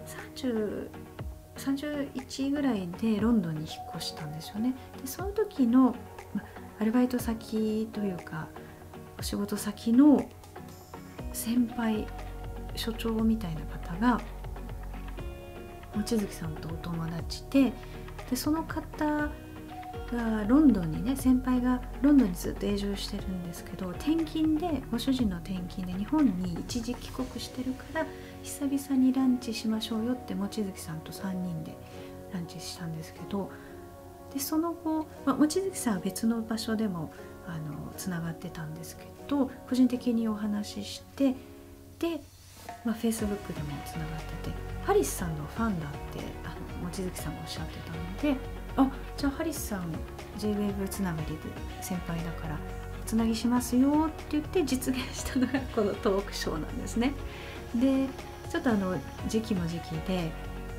31ぐらいでロンドンに引っ越したんですよね。でその時の、アルバイト先というかお仕事先の先輩、所長みたいな方が望月さんとお友達で、その方がロンドンにね、先輩がロンドンにずっと永住してるんですけど、転勤で、ご主人の転勤で日本に一時帰国してるから久々にランチしましょうよって望月さんと3人でランチしたんですけど、でその後、望月さんは別の場所でもつながってたんですけど、個人的にお話しして、でFacebook でもつながってて、ハリスさんのファンだって望月さんがおっしゃってたので、じゃあハリスさん J-WAVE つながりで先輩だからつなぎしますよって言って実現したのがこのトークショーなんですね。でちょっと時期も時期で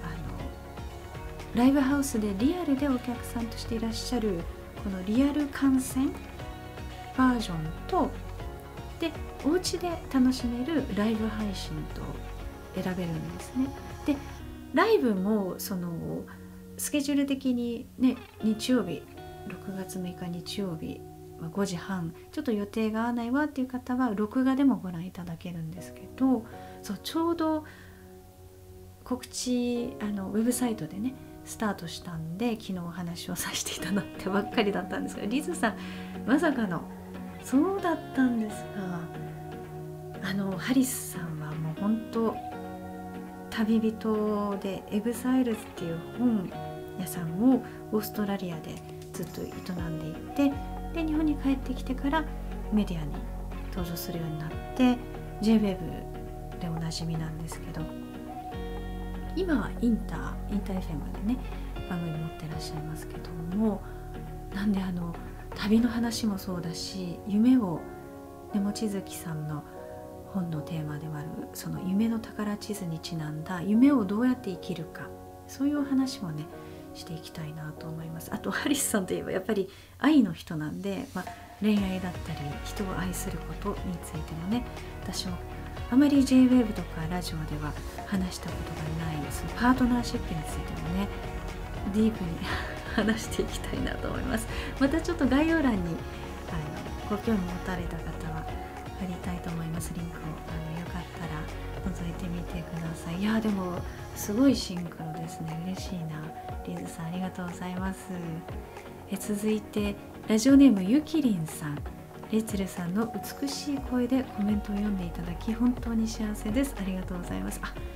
ライブハウスでリアルでお客さんとしていらっしゃるこのリアル観戦バージョンと、でお家で楽しめるライブ配信と選べるんですね。でライブもそのスケジュール的にね、日曜日6月6日日曜日5時半、ちょっと予定が合わないわっていう方は録画でもご覧いただけるんですけど、そうちょうど告知ウェブサイトでねスタートしたんで、昨日お話をさせていただいてばっかりだったんですが、リズさんまさかのそうだったんですが、ハリスさんはもう本当旅人で、エグザイルズっていう本屋さんをオーストラリアでずっと営んでいて、で日本に帰ってきてからメディアに登場するようになって J-WAVE でおなじみなんですけど、今はインター FM でね番組持ってらっしゃいますけども、なんで旅の話もそうだし、夢を、ね、望月さんの本のテーマでもあるその夢の宝地図にちなんだ夢をどうやって生きるか、そういう話もねしていきたいなと思います。あとハリスさんといえばやっぱり愛の人なんで、恋愛だったり人を愛することについてもね、私もあまり J-WAVE とかラジオでは話したことがないそのパートナーシップについてもねディープに話していきたいなと思います。またちょっと概要欄にご興味持たれた方は貼りたいと思います。リンクをよかったら覗いてみてください。いやでもすごいシンクロですね。嬉しいな。リズさんありがとうございます。続いてラジオネームゆきりんさん、レイチェルさんの美しい声でコメントを読んでいただき本当に幸せです。ありがとうございます。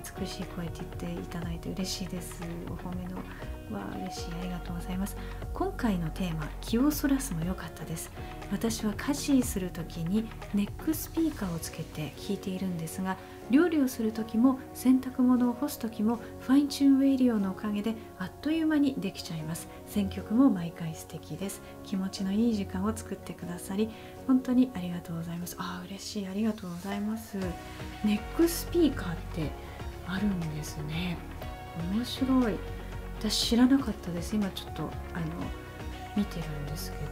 美しい声って言っていただいて嬉しいです。お褒めのは嬉しい。ありがとうございます。今回のテーマ、気をそらすも良かったです。私は家事するときにネックスピーカーをつけて聞いているんですが、料理をするときも洗濯物を干すときもファインチューンレディオのおかげであっという間にできちゃいます。選曲も毎回素敵です。気持ちのいい時間を作ってくださり本当にありがとうございます。嬉しい。ありがとうございます。ネックスピーカーってあるんですね。面白い。私知らなかったです。今ちょっと見てるんですけ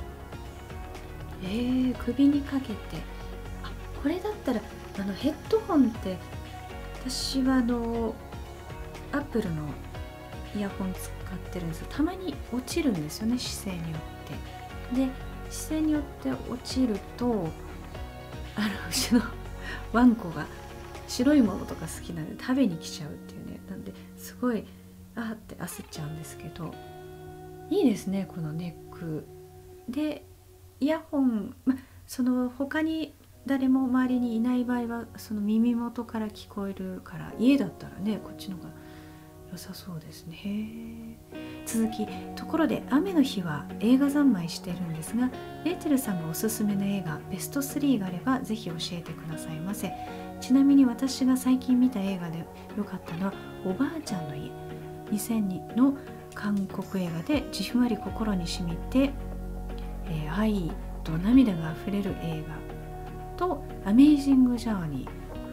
ど、首にかけて、これだったらヘッドホンって、私はアップルのイヤホン使ってるんですけど、たまに落ちるんですよね、姿勢によって。で、姿勢によって落ちるとうちのワンコが白いものとか好きなんで食べに来ちゃうっていうね。なんですごいって焦っちゃうんですけど、いいですね、このネックでイヤホン、その他に誰も周りにいない場合はその耳元から聞こえるから、家だったらねこっちの方が良さそうですね。続き、ところで雨の日は映画三昧しているんですが、レイチェルさんがおすすめの映画ベスト3があればぜひ教えてくださいませ。ちなみに私が最近見た映画で良かったのはおばあちゃんの家、2002の韓国映画でじんわり心に染みて、愛と涙があふれる映画とアメイジング・ジャーニー、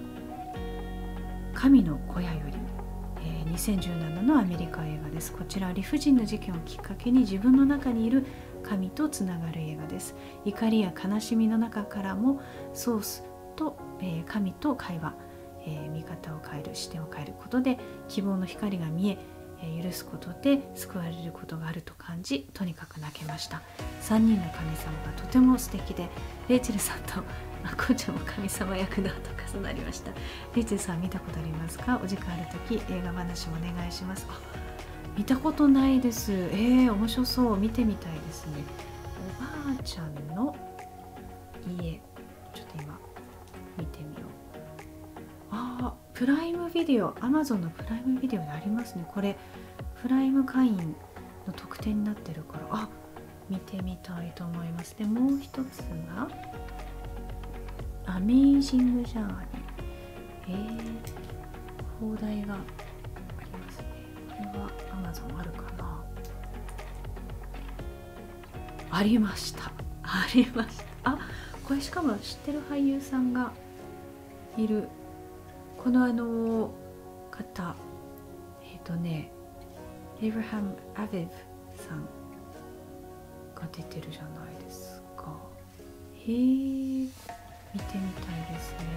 神の小屋より、2017のアメリカ映画です。こちらは理不尽な事件をきっかけに自分の中にいる神とつながる映画です。怒りや悲しみの中からもソースと、神と会話、見方を変える、視点を変えることで希望の光が見え、許すことで救われることがあると感じ、とにかく泣けました。3人の神様がとても素敵で、レイチェルさんとこうちゃんも神様役だと重なりました。レイチェルさん見たことありますか？お時間あるとき映画話もお願いします。見たことないです。面白そう。見てみたいですね。おばあちゃんの家、ちょっと今見てみよう。プライムビデオ、アマゾンのプライムビデオでありますね。これプライム会員の特典になってるから、見てみたいと思います。で、もう一つがアメイジング・ジャーニー、放題がありますね。これはアマゾンあるかな。ありました。これしかも知ってる俳優さんがいる。この方、エイブラハム・アビブさんが出てるじゃないですか。見てみたいですね。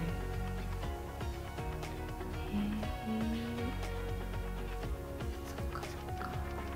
そっか。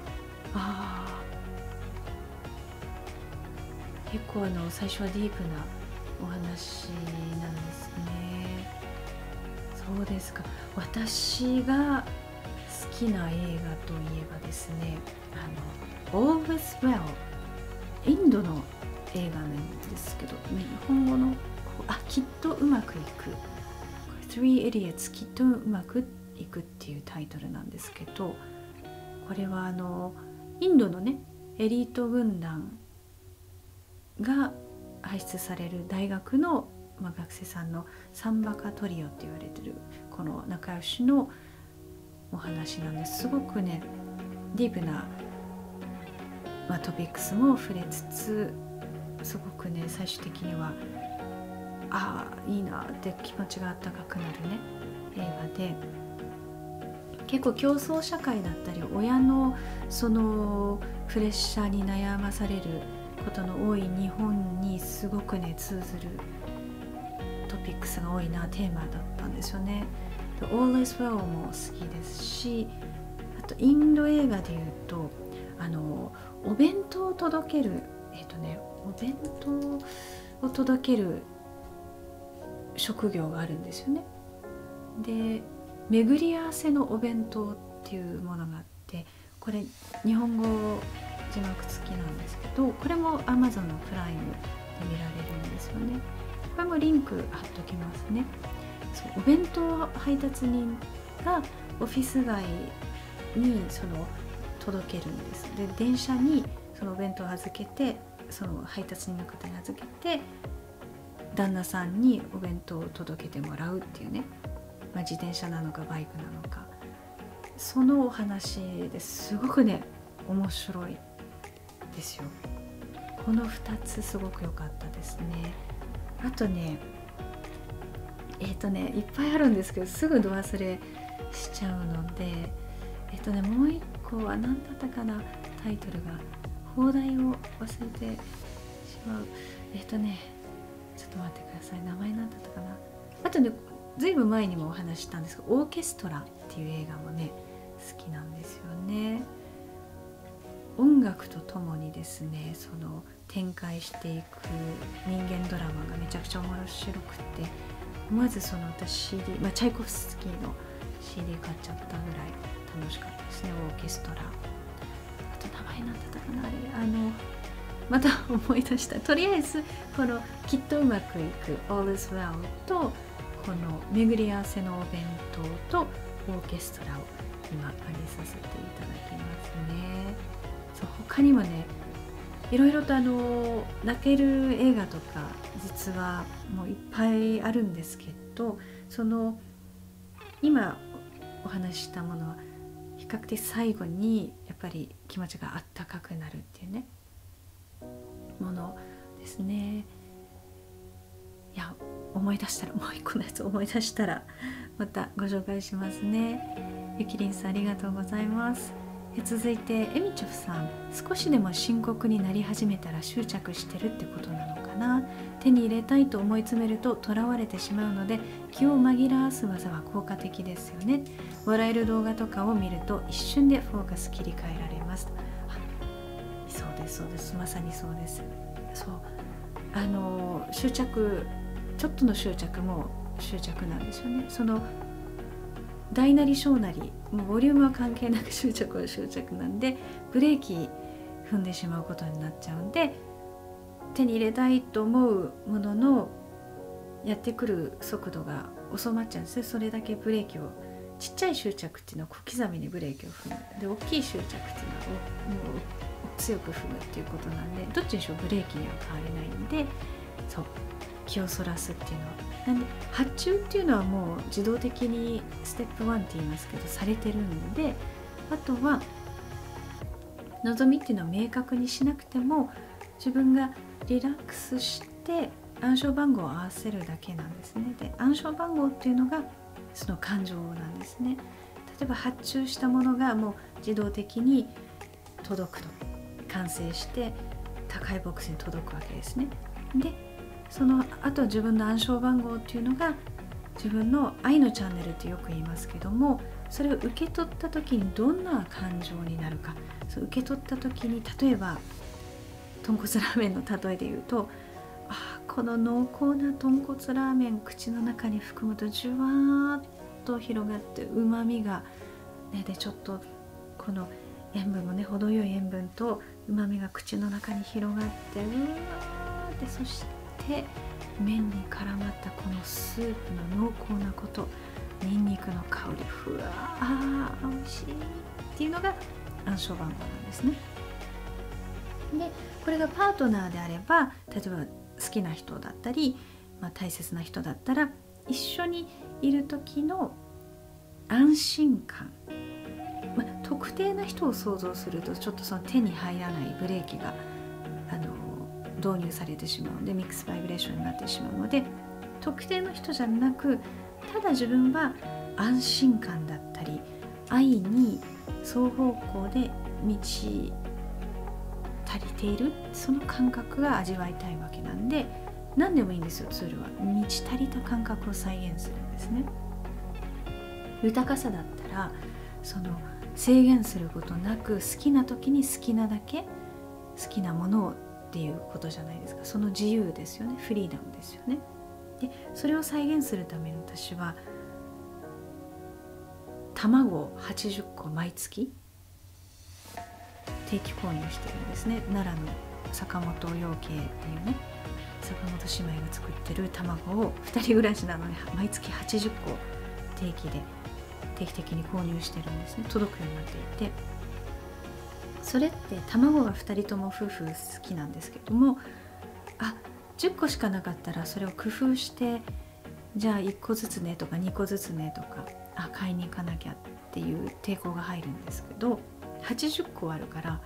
結構最初はディープなお話なんですね。そうですか。私が好きな映画といえばですね、All's Well、 インドの映画なんですけど、日本語のきっとうまくいく、Three Idiots きっとうまくいくっていうタイトルなんですけど、これはインドのねエリート軍団が輩出される大学の、学生さんのサンバカトリオって言われてるこの仲良しのお話なんです。すごくねディープな、トピックスも触れつつ、すごくね最終的にはいいなって気持ちがあったかくなるね映画で、結構競争社会だったり親のそのプレッシャーに悩まされることの多い日本にすごくね通ずるトピックスが多いなテーマだったんですよね。All is Well も好きですし、あとインド映画でいうとお弁当を届けるお弁当を届ける職業があるんですよね。で、巡り合わせのお弁当っていうものがあって、これ日本語字幕付きなんですけど、これも Amazon のプライムで見られるんですよね。これもリンク貼っときますね。そう、お弁当配達人がオフィス街に届けるんです。で電車にそのお弁当を預けて、その配達人の方に預けて旦那さんにお弁当を届けてもらうっていうね、自転車なのかバイクなのか、そのお話ですごくね面白いですよ。この2つすごく良かったですね。あとねいっぱいあるんですけどすぐど忘れしちゃうので、もう一個は何だったかな、タイトルが放題を忘れてしまう。ちょっと待ってください、名前何だったかな。あとね、ずいぶん前にもお話ししたんですけど、オーケストラっていう映画もね好きなんですよね。音楽とともにですね、その展開していく人間ドラマがめちゃくちゃ面白くて、まずその私 CD、チャイコフスキーの CD 買っちゃったぐらい楽しかったですね、オーケストラ。あと名前なんだったかな、あれまた思い出した。とりあえずこのきっとうまくいく All is well とこの巡り合わせのお弁当とオーケストラを今挙げさせていただきますね。そう、他にもねいろいろと泣ける映画とか実はもういっぱいあるんですけど、その今お話ししたものは比較的最後にやっぱり気持ちがあったかくなるっていうねものですね。いや、思い出したら、もう一個のやつ思い出したらまたご紹介しますね。ゆきりんさんありがとうございます。続いてエミチョフさん、少しでも深刻になり始めたら執着してるってことなのかな。手に入れたいと思い詰めると囚われてしまうので、気を紛らわす技は効果的ですよね。笑える動画とかを見ると一瞬でフォーカス切り替えられます。そうですそうです、まさにそうです。そう執着、ちょっとの執着も執着なんですよね。その大なり小なり、もうボリュームは関係なく執着は執着なんで、ブレーキ踏んでしまうことになっちゃうんで、手に入れたいと思うもののやってくる速度が遅まっちゃうんですね。それだけブレーキを、ちっちゃい執着っていうのは小刻みにブレーキを踏むで、大きい執着っていうのはもう強く踏むっていうことなんで、どっちにしろブレーキには変われないんで、そう気をそらすっていうのは、なんで発注っていうのはもう自動的にステップ1って言いますけどされてるんで、あとは望みっていうのを明確にしなくても自分がリラックスして暗証番号を合わせるだけなんですね。で、暗証番号っていうのがその感情なんですね。例えば発注したものがもう自動的に届くと、完成して高いボックスに届くわけですね。でそのあとは自分の暗証番号っていうのが自分の愛のチャンネルってよく言いますけども、それを受け取った時にどんな感情になるか。そう受け取った時に、例えば豚骨ラーメンの例えで言うと、この濃厚な豚骨ラーメン口の中に含むとじゅわーっと広がってうまみが、ね、でちょっとこの塩分もね、程よい塩分とうまみが口の中に広がって、うわーって、そして麺に絡まったこのスープの濃厚なこと、ニンニクの香り、ふわー美味しいっていうのが暗証番号なんですね。でこれがパートナーであれば、例えば好きな人だったり、大切な人だったら一緒にいる時の安心感、特定な人を想像するとちょっとその手に入らないブレーキが導入されてしまうので、ミックスバイブレーションになってしまうので、特定の人じゃなく、ただ自分は安心感だったり愛に双方向で満ち足りている、その感覚が味わいたいわけなんで、何でもいいんですよ。ツールは満ち足りた感覚を再現するんですね。豊かさだったらその制限することなく、好きな時に好きなだけ好きなものをっていうことじゃないですか。その自由ですよね。フリーダムですよね。でそれを再現するために私は卵を80個毎月定期購入してるんですね。奈良の坂本養鶏っていうね、坂本姉妹が作ってる卵を2人暮らしなので毎月80個定期で定期的に購入してるんですね。届くようになっていて、それって卵が2人とも夫婦好きなんですけども、10個しかなかったらそれを工夫して、じゃあ1個ずつねとか2個ずつねとか、買いに行かなきゃっていう抵抗が入るんですけど、80個あるから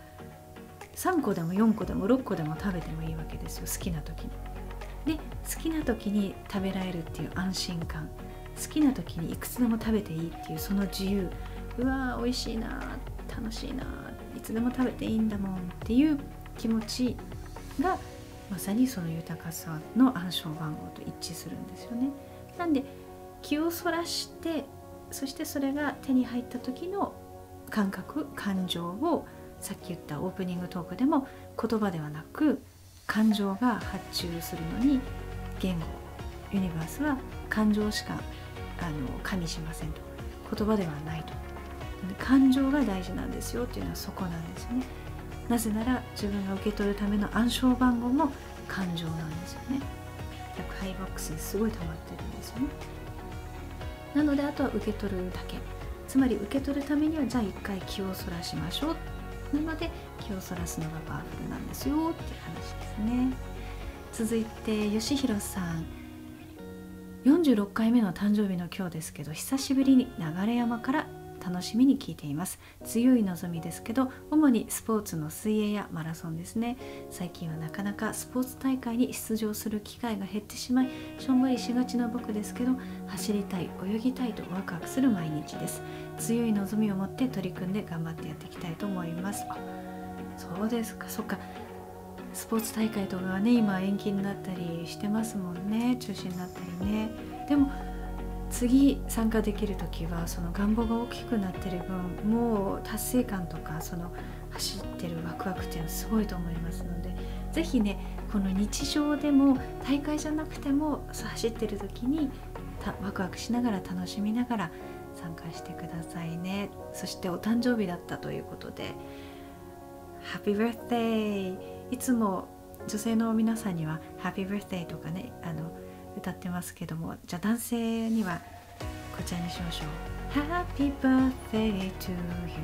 3個でも4個でも6個でも食べてもいいわけですよ、好きな時に。で好きな時に食べられるっていう安心感、好きな時にいくつでも食べていいっていうその自由、うわー美味しいな、楽しいな、いつでも食べていいんだもんっていう気持ちがまさにその豊かさの暗証番号と一致するんですよね。なんで気をそらして、そしてそれが手に入った時の感覚、感情を、さっき言ったオープニングトークでも言葉ではなく感情が発注するのに、言語、ユニバースは感情しか加味しませんと、言葉ではないと。感情が大事なんですよっていうのはそこなんですよね。なぜなら自分が受け取るための暗証番号も感情なんですよね。宅配ボックスにすごい溜まってるんですよね。なのであとは受け取るだけ、つまり受け取るためにはじゃあ一回気をそらしましょう。なので気をそらすのがパワフルなんですよっていう話ですね。続いて吉弘さん、46回目の誕生日の今日ですけど、久しぶりに流山から楽しみに聞いています。強い望みですけど、主にスポーツの水泳やマラソンですね。最近はなかなかスポーツ大会に出場する機会が減ってしまい、しょんぼりしがちな僕ですけど、走りたい、泳ぎたいとワクワクする毎日です。強い望みを持って取り組んで頑張ってやっていきたいと思います。そうですか、そっか。スポーツ大会とかはね、今延期になったりしてますもんね。中止になったりね。でも次参加できるときはその願望が大きくなってる分、もう達成感とかその走ってるワクワクっていうのはすごいと思いますので、ぜひね、この日常でも大会じゃなくても走ってるときにワクワクしながら楽しみながら参加してくださいね。そしてお誕生日だったということで、ハッピーバースデー。いつも女性の皆さんにはハッピーバースデーとかね、歌ってますけども、じゃあ男性にはこちらにしましょう。 Happy birthday to you,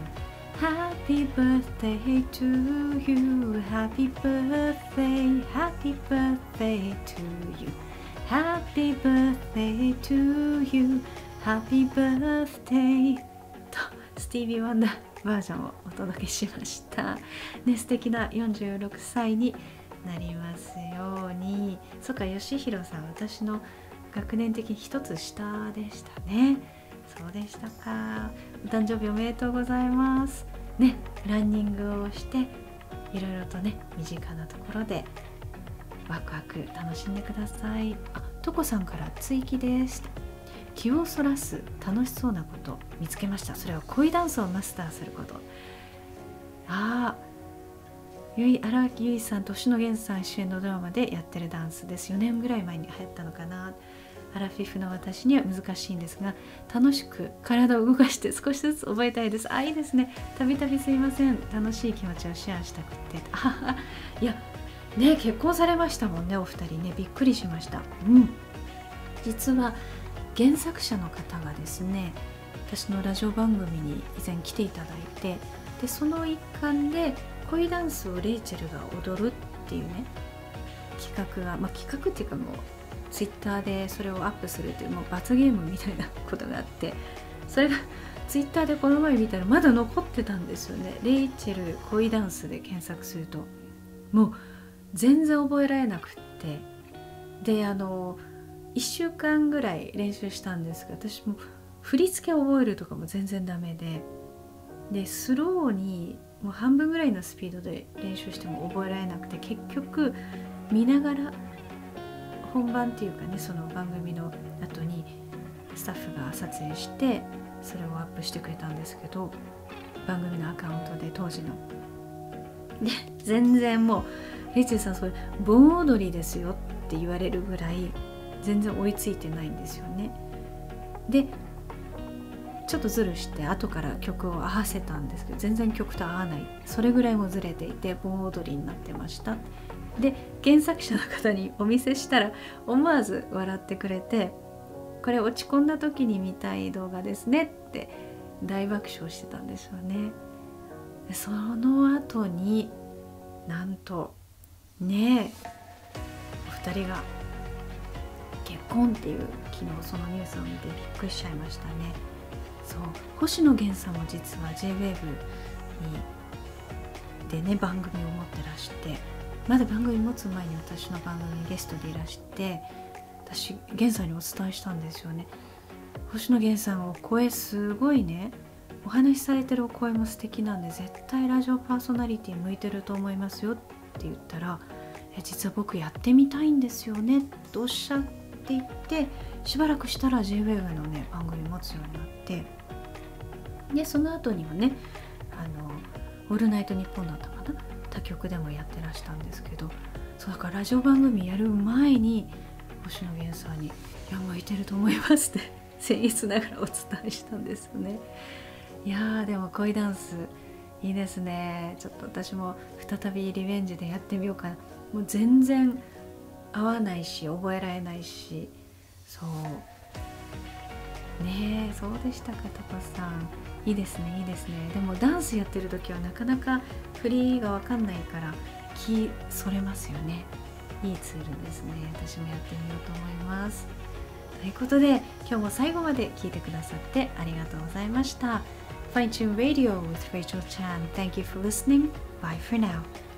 Happy birthday to you, Happy birthday, Happy birthday to you, Happy birthday to you, Happy birthday とスティービー・ワンダーバージョンをお届けしましたね。素敵な46歳になりますように。そっか、吉弘さん、私の学年的に一つ下でしたね。そうでしたか。お誕生日おめでとうございますね。ランニングをしていろいろとね、身近なところでワクワク楽しんでください。トコさんから追記です。気をそらす楽しそうなこと見つけました。それは恋ダンスをマスターすること。荒木結衣さんと星野源さん主演のドラマでやってるダンスです。4年ぐらい前に流行ったのかな。アラフィフの私には難しいんですが、楽しく体を動かして少しずつ覚えたいです。いいですね。たびたびすいません。楽しい気持ちをシェアしたくて。いやね、結婚されましたもんね、お二人ね。びっくりしました。実は原作者の方がですね、私のラジオ番組に以前来ていただいて、でその一環で恋ダンスをレイチェルが踊るっていうね企画が、企画っていうかもうツイッターでそれをアップするっていうもう罰ゲームみたいなことがあって、それがツイッターでこの前見たらまだ残ってたんですよね。レイチェル恋ダンスで検索するともう全然覚えられなくって、で1週間ぐらい練習したんですが、私も振り付けを覚えるとかも全然ダメでスローにもう半分ぐらいのスピードで練習しても覚えられなくて、結局見ながら本番っていうかね、その番組の後にスタッフが撮影してそれをアップしてくれたんですけど、番組のアカウントで当時ので全然もうレイチェルさんそれ盆踊りですよって言われるぐらい全然追いついてないんですよね。でちょっとズルして後から曲を合わせたんですけど、全然曲と合わない、それぐらいもずれていて盆踊りになってました。で原作者の方にお見せしたら思わず笑ってくれて、 これ落ち込んだ時に見たい動画ですねって大爆笑してたんですよね。でその後になんとねお二人が結婚っていう昨日そのニュースを見てびっくりしちゃいましたね。そう星野源さんも実は J-WAVE でね番組を持ってらして、まだ番組持つ前に私の番組にゲストでいらして、私源さんにお伝えしたんですよね。星野源さんお声すごいね、お話しされてるお声も素敵なんで絶対ラジオパーソナリティ向いてると思いますよって言ったら、実は僕やってみたいんですよねとおっしゃって言って、しばらくしたら J-WAVE のね番組持つようになって、でその後にはねオールナイトニッポンだったかな、他局でもやってらしたんですけど、そうだからラジオ番組やる前に星野源さんに「いや向いてると思います」って僭越ながらお伝えしたんですよね。いやーでも恋ダンスいいですね。ちょっと私も再びリベンジでやってみようかな。もう全然合わないし覚えられないし、そうねえ、そうでしたか。タコさんいいですねいいですね。でもダンスやってる時はなかなか振りが分かんないから気それますよね。いいツールですね。私もやってみようと思います。ということで今日も最後まで聞いてくださってありがとうございました。Fine Tune Radio with Rachel Chan. Thank you for listening. Bye for now.